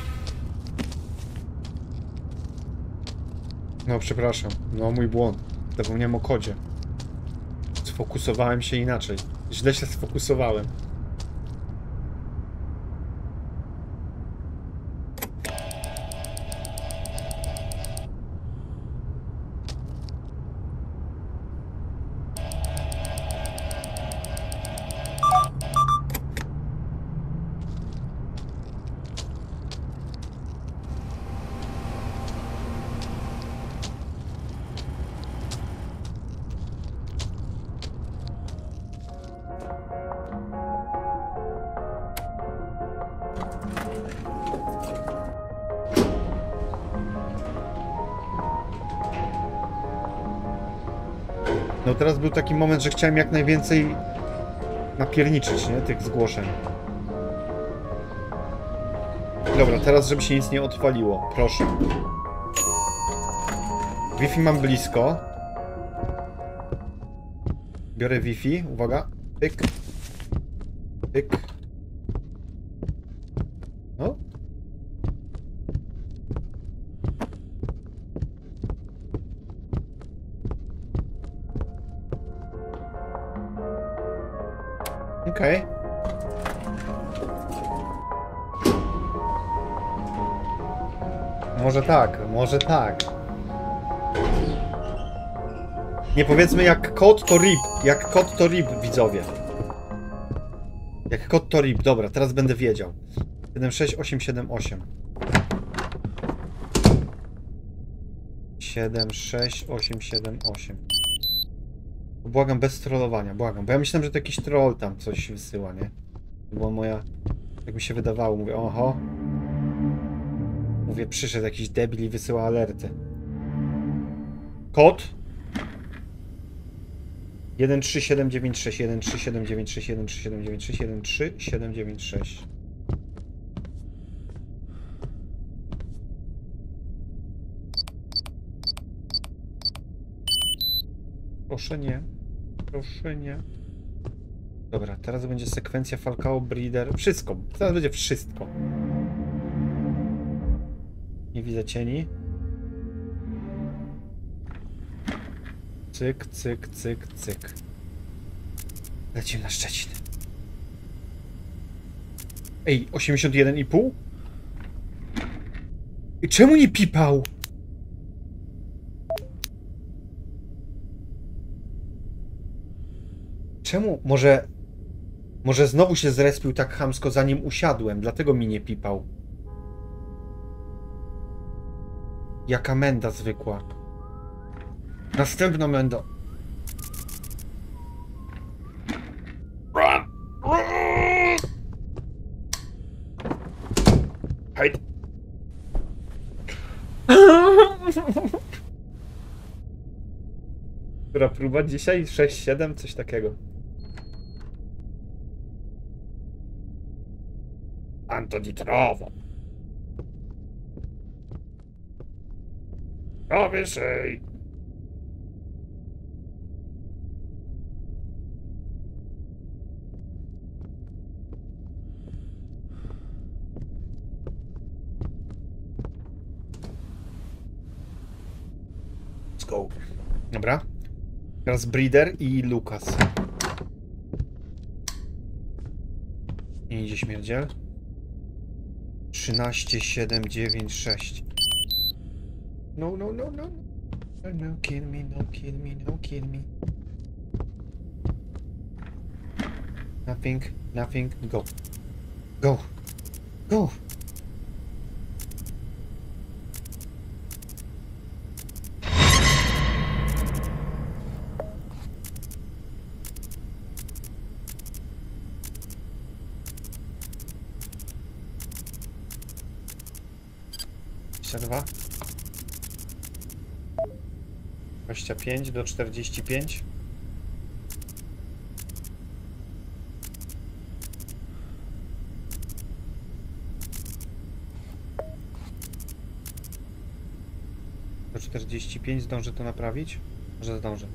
No, przepraszam. No, mój błąd. Zapomniałem o kodzie. Sfokusowałem się inaczej. Źle się sfokusowałem. No teraz był taki moment, że chciałem jak najwięcej napierniczyć, nie? Tych zgłoszeń. Dobra, teraz żeby się nic nie odwaliło. Proszę. Wi-Fi mam blisko. Biorę Wi-Fi. Uwaga. Pyk. Pyk. No. Okej. Może tak, może tak. Nie powiedzmy jak kod to RIP. Jak kod to RIP, widzowie. Jak kod to RIP. Dobra, teraz będę wiedział. 76878. 76878. Błagam, bez trollowania, błagam. Bo ja myślałem, że to jakiś troll tam coś wysyła, nie? To była moja... Jak mi się wydawało, mówię, oho. Mówię, przyszedł jakiś debil i wysyła alerty. Kod 13796, 13796, 13796, 13796. Proszę nie. Proszę nie. Dobra, teraz będzie sekwencja Falcao Breeder. Wszystko. Teraz będzie wszystko. Nie widzę cieni. Cyk, cyk, cyk, cyk. Lecimy na Szczecin. Ej, 81,5? I czemu nie pipał? Czemu? Może znowu się zrespił tak chamsko, zanim usiadłem, dlatego mi nie pipał. Jaka menda zwykła. Następna menda. Run! Run! Hej! Która próba dzisiaj? 6-7? Coś takiego. Antonitrowo. No wyżej. Let's go. Dobra. Teraz Breeder i Lukas. Nie idzie śmierdziel. 13, 7, 9, 6. No, no, no, no. No kill me, no kill me, no kill me. Nothing, nothing, go. Go. Go. Dwa. 25 do 45. Do 45 zdążę to naprawić? Może zdążę.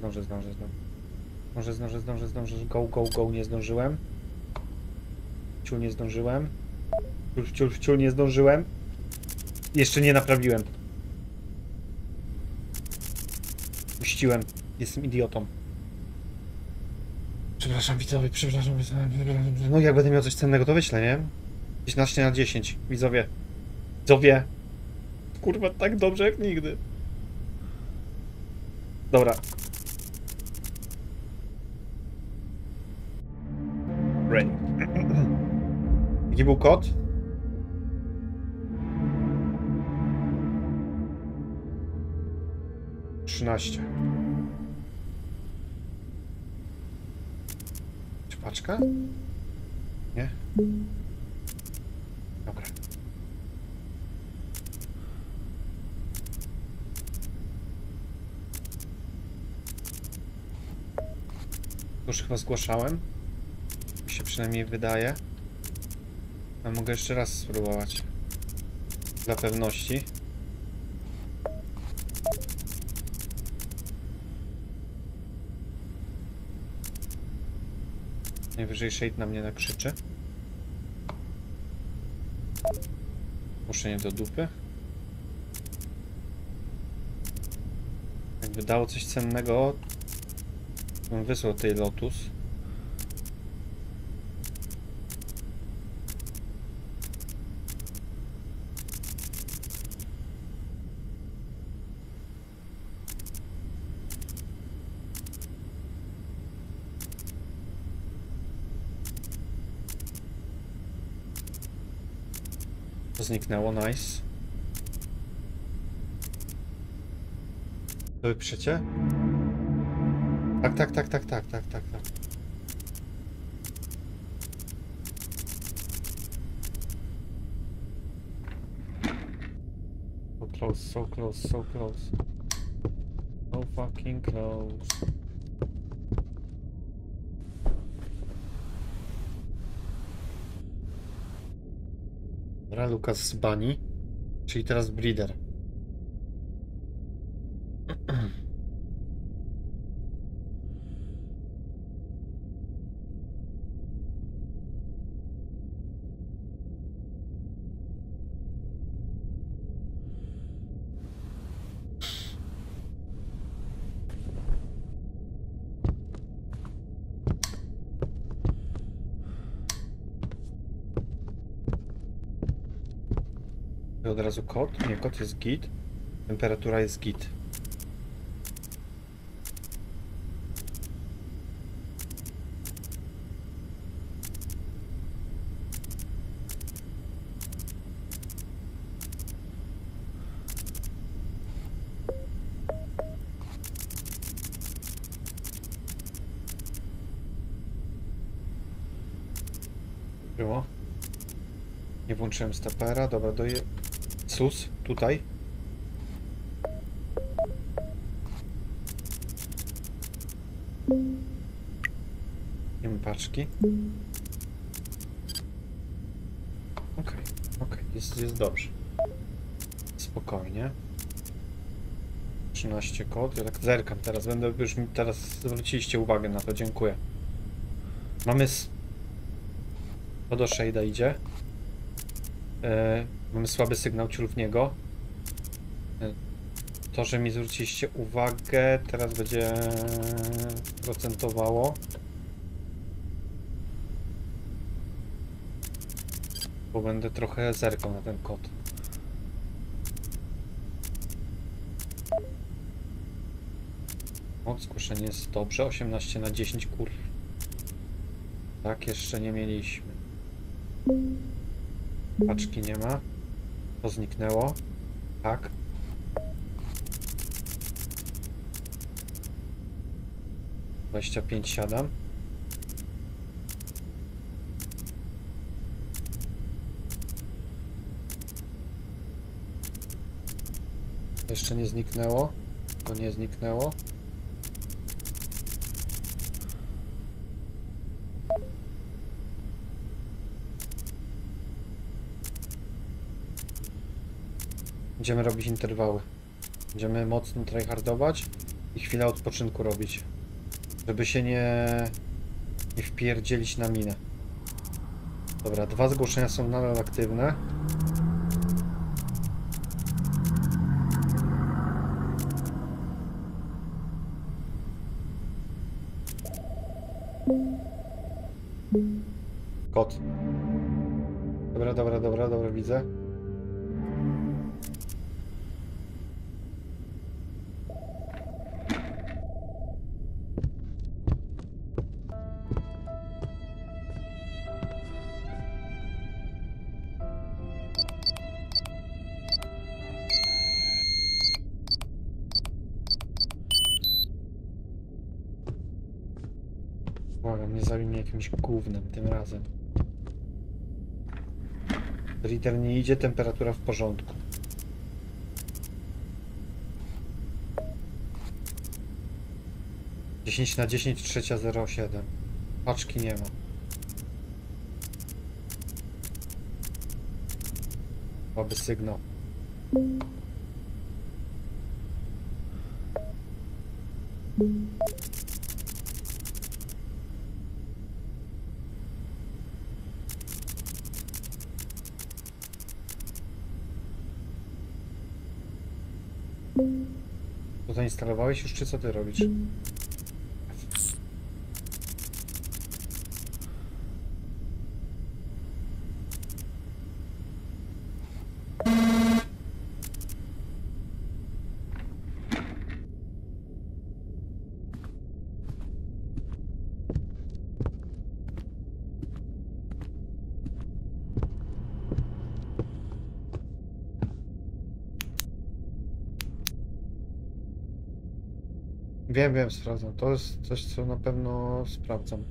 Zdążę. Go, go, go, nie zdążyłem. Ciul, nie zdążyłem. Ciul, nie zdążyłem. Jeszcze nie naprawiłem. Puściłem. Jestem idiotą. Przepraszam widzowie, przepraszam. No jak będę miał coś cennego, to wyślę, nie? 15 na 10, widzowie. Widzowie. Kurwa, tak dobrze jak nigdy. Dobra. Ready. Jaki był kod? Trzynaście. Czy paczka? Nie? Dobra. Już chyba zgłaszałem. Mi się przynajmniej wydaje. A mogę jeszcze raz spróbować. Dla pewności. Najwyżej Shade na mnie nakrzyczy. Muszę nie do dupy. Jakby dało coś cennego, bym wysłał tej Lotus. To zniknęło, nice. To wyprzecie? Tak. So close, so close, so close. So fucking close. Dobra, Lukas z Bunny, czyli teraz Breeder. Od razu kod? Nie, kod jest git. Temperatura jest git. Było. Nie włączyłem stepera. Dobra, sus, tutaj. Nie mam paczki. Okej, jest dobrze. Spokojnie. 13 kod. Ja tak zerkam teraz. Już mi teraz zwróciliście uwagę na to. Dziękuję. Mamy to do Shade'a idzie. Mamy słaby sygnał ciul w niego. To, że mi zwróciliście uwagę, teraz będzie procentowało. Bo będę trochę zerkał na ten kod. O, zgłoszenie jest dobrze. 18 na 10, kur. Tak, jeszcze nie mieliśmy. Paczki nie ma. To zniknęło. Tak. $25 siadam. Jeszcze nie zniknęło. To nie zniknęło. Będziemy robić interwały. Będziemy mocno tryhardować i chwilę odpoczynku robić. Żeby się nie wpierdzielić na minę. Dobra, 2 zgłoszenia są nadal aktywne. Kot. Dobra, widzę. Błagam, nie zabij mnie jakimś gównem tym razem. Reader nie idzie, temperatura w porządku. Dziesięć na 10, 3:07. Paczki nie ma. Słaby sygnał. To zainstalowałeś już, czy co ty robisz? Wiem, sprawdzam. To jest coś, co na pewno sprawdzam.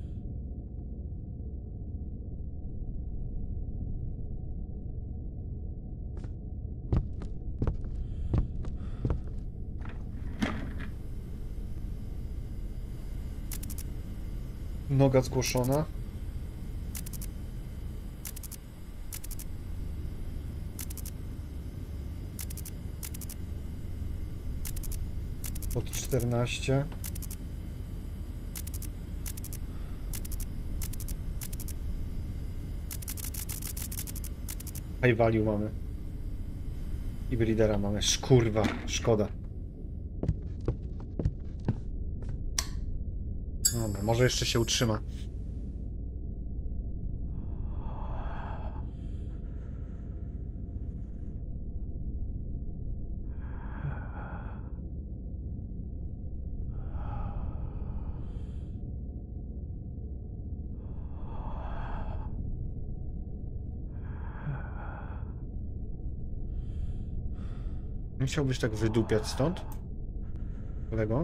Noga zgłoszona. Od 14. High value mamy. I breedera mamy. Kurwa, szkoda. Dobra, może jeszcze się utrzyma. Nie chciałbyś tak wydupiać stąd? Kolego?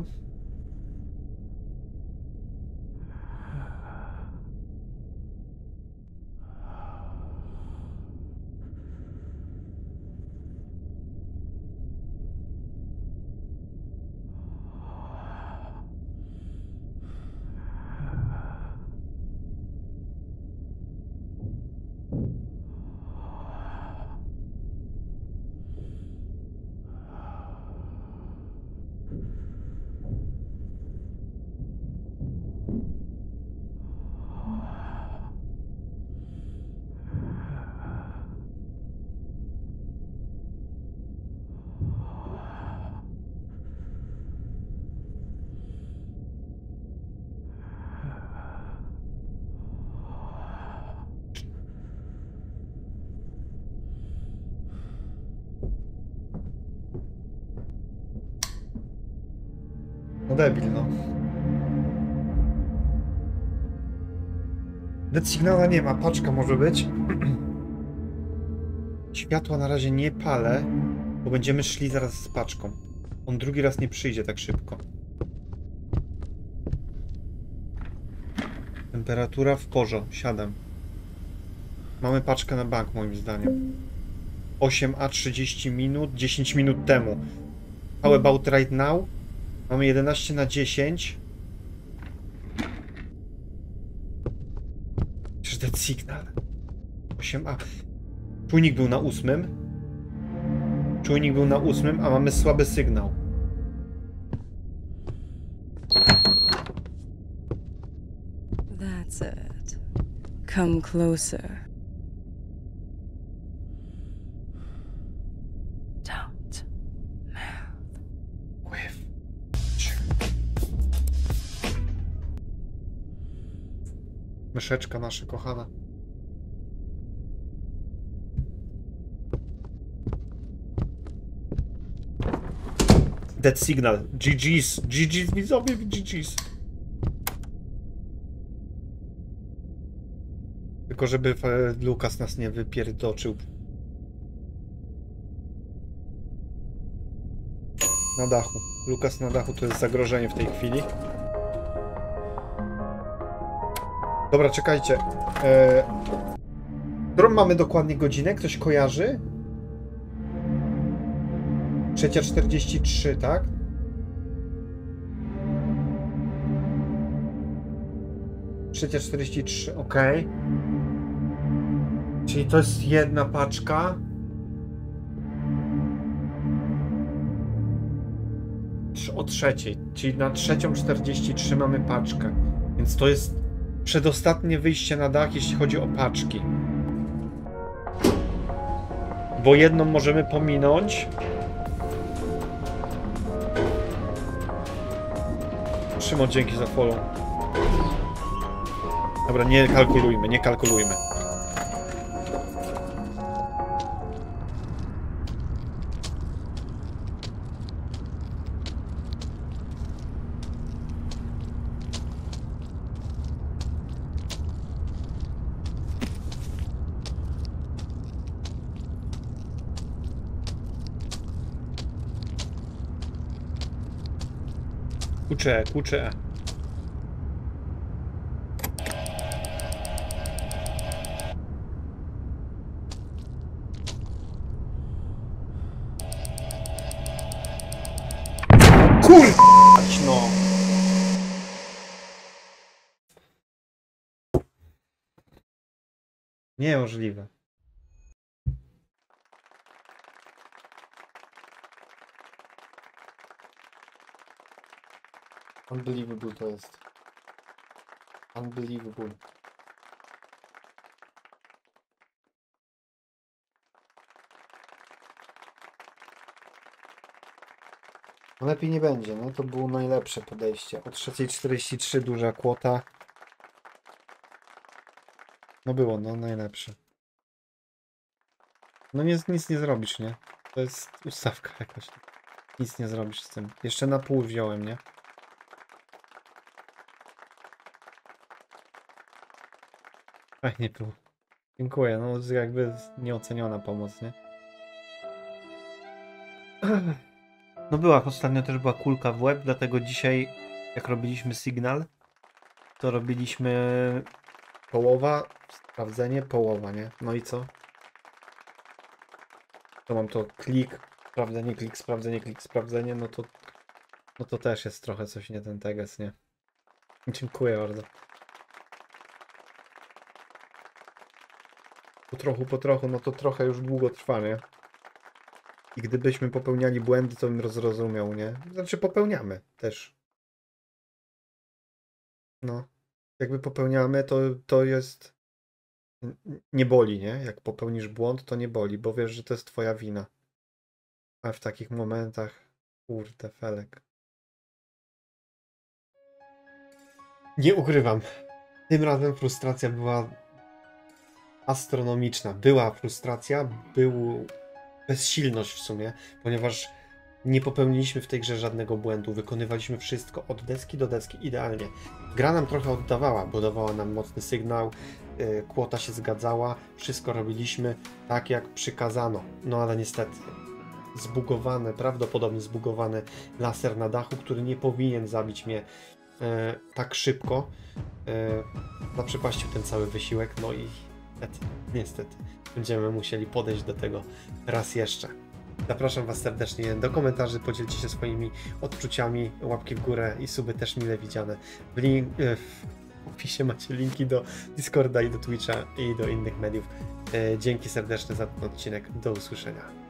No debil, no. Dead signala nie ma, paczka może być. Światła na razie nie palę, bo będziemy szli zaraz z paczką. On drugi raz nie przyjdzie tak szybko. Temperatura w porządku, siadam. Mamy paczkę na bank moim zdaniem. 8A 30 minut, 10 minut temu. How about right now? Mamy 11 na 10. Przecież dead signal. 8A. Czujnik był na 8. Czujnik był na 8, a mamy słaby sygnał. That's it. Come closer. Don't move. Myszeczka nasza kochana. Dead Signal. GG's. GG's widzowie, GG's. Tylko żeby Lukas nas nie wypierdoczył. Na dachu. Lukas na dachu to jest zagrożenie w tej chwili. Dobra, czekajcie. Którą mamy dokładnie godzinę? Ktoś kojarzy? 3:43, tak? Trzecia 43, ok. Czyli to jest jedna paczka. O trzeciej, czyli na 3:43 mamy paczkę. Więc to jest przedostatnie wyjście na dach, jeśli chodzi o paczki. Bo jedną możemy pominąć. Szymon, dzięki za follow. Dobra, nie kalkulujmy, nie kalkulujmy. Kucze. Kurwa, no. Niemożliwe. Unbelievable to jest. Unbelievable. No lepiej nie będzie, no to było najlepsze podejście. O 3:43 duża kwota. No było, no najlepsze. No nic nie zrobisz, nie? To jest ustawka jakaś. Nic nie zrobisz z tym. Jeszcze na pół wziąłem, nie? Fajnie było. Dziękuję, no jakby nieoceniona pomoc, nie? No była, ostatnio też była kulka w łeb, dlatego dzisiaj jak robiliśmy sygnał, to robiliśmy połowa, sprawdzenie, połowa, nie? No i co? To mam to klik, sprawdzenie, no to też jest trochę coś nie ten teges, nie? Dziękuję bardzo. Po trochu, no to trochę już długo trwa, nie? I gdybyśmy popełniali błędy, to bym zrozumiał, nie? Znaczy popełniamy też. No. Jakby popełniamy, to jest... Nie boli, nie? Jak popełnisz błąd, to nie boli, bo wiesz, że to jest twoja wina. A w takich momentach... Kurde, felek. Nie ukrywam. Tym razem frustracja była astronomiczna. Była frustracja, był bezsilność w sumie, ponieważ nie popełniliśmy w tej grze żadnego błędu. Wykonywaliśmy wszystko od deski do deski idealnie. Gra nam trochę oddawała, bo dawała nam mocny sygnał, kłota się zgadzała, wszystko robiliśmy tak jak przykazano. No ale niestety zbugowany, prawdopodobnie zbugowany laser na dachu, który nie powinien zabić mnie tak szybko, zaprzepaścił ten cały wysiłek, no i niestety będziemy musieli podejść do tego raz jeszcze. Zapraszam Was serdecznie do komentarzy, podzielcie się swoimi odczuciami, łapki w górę i suby też mile widziane. W opisie macie linki do Discorda i do Twitcha i do innych mediów. Dzięki serdeczne za ten odcinek, do usłyszenia.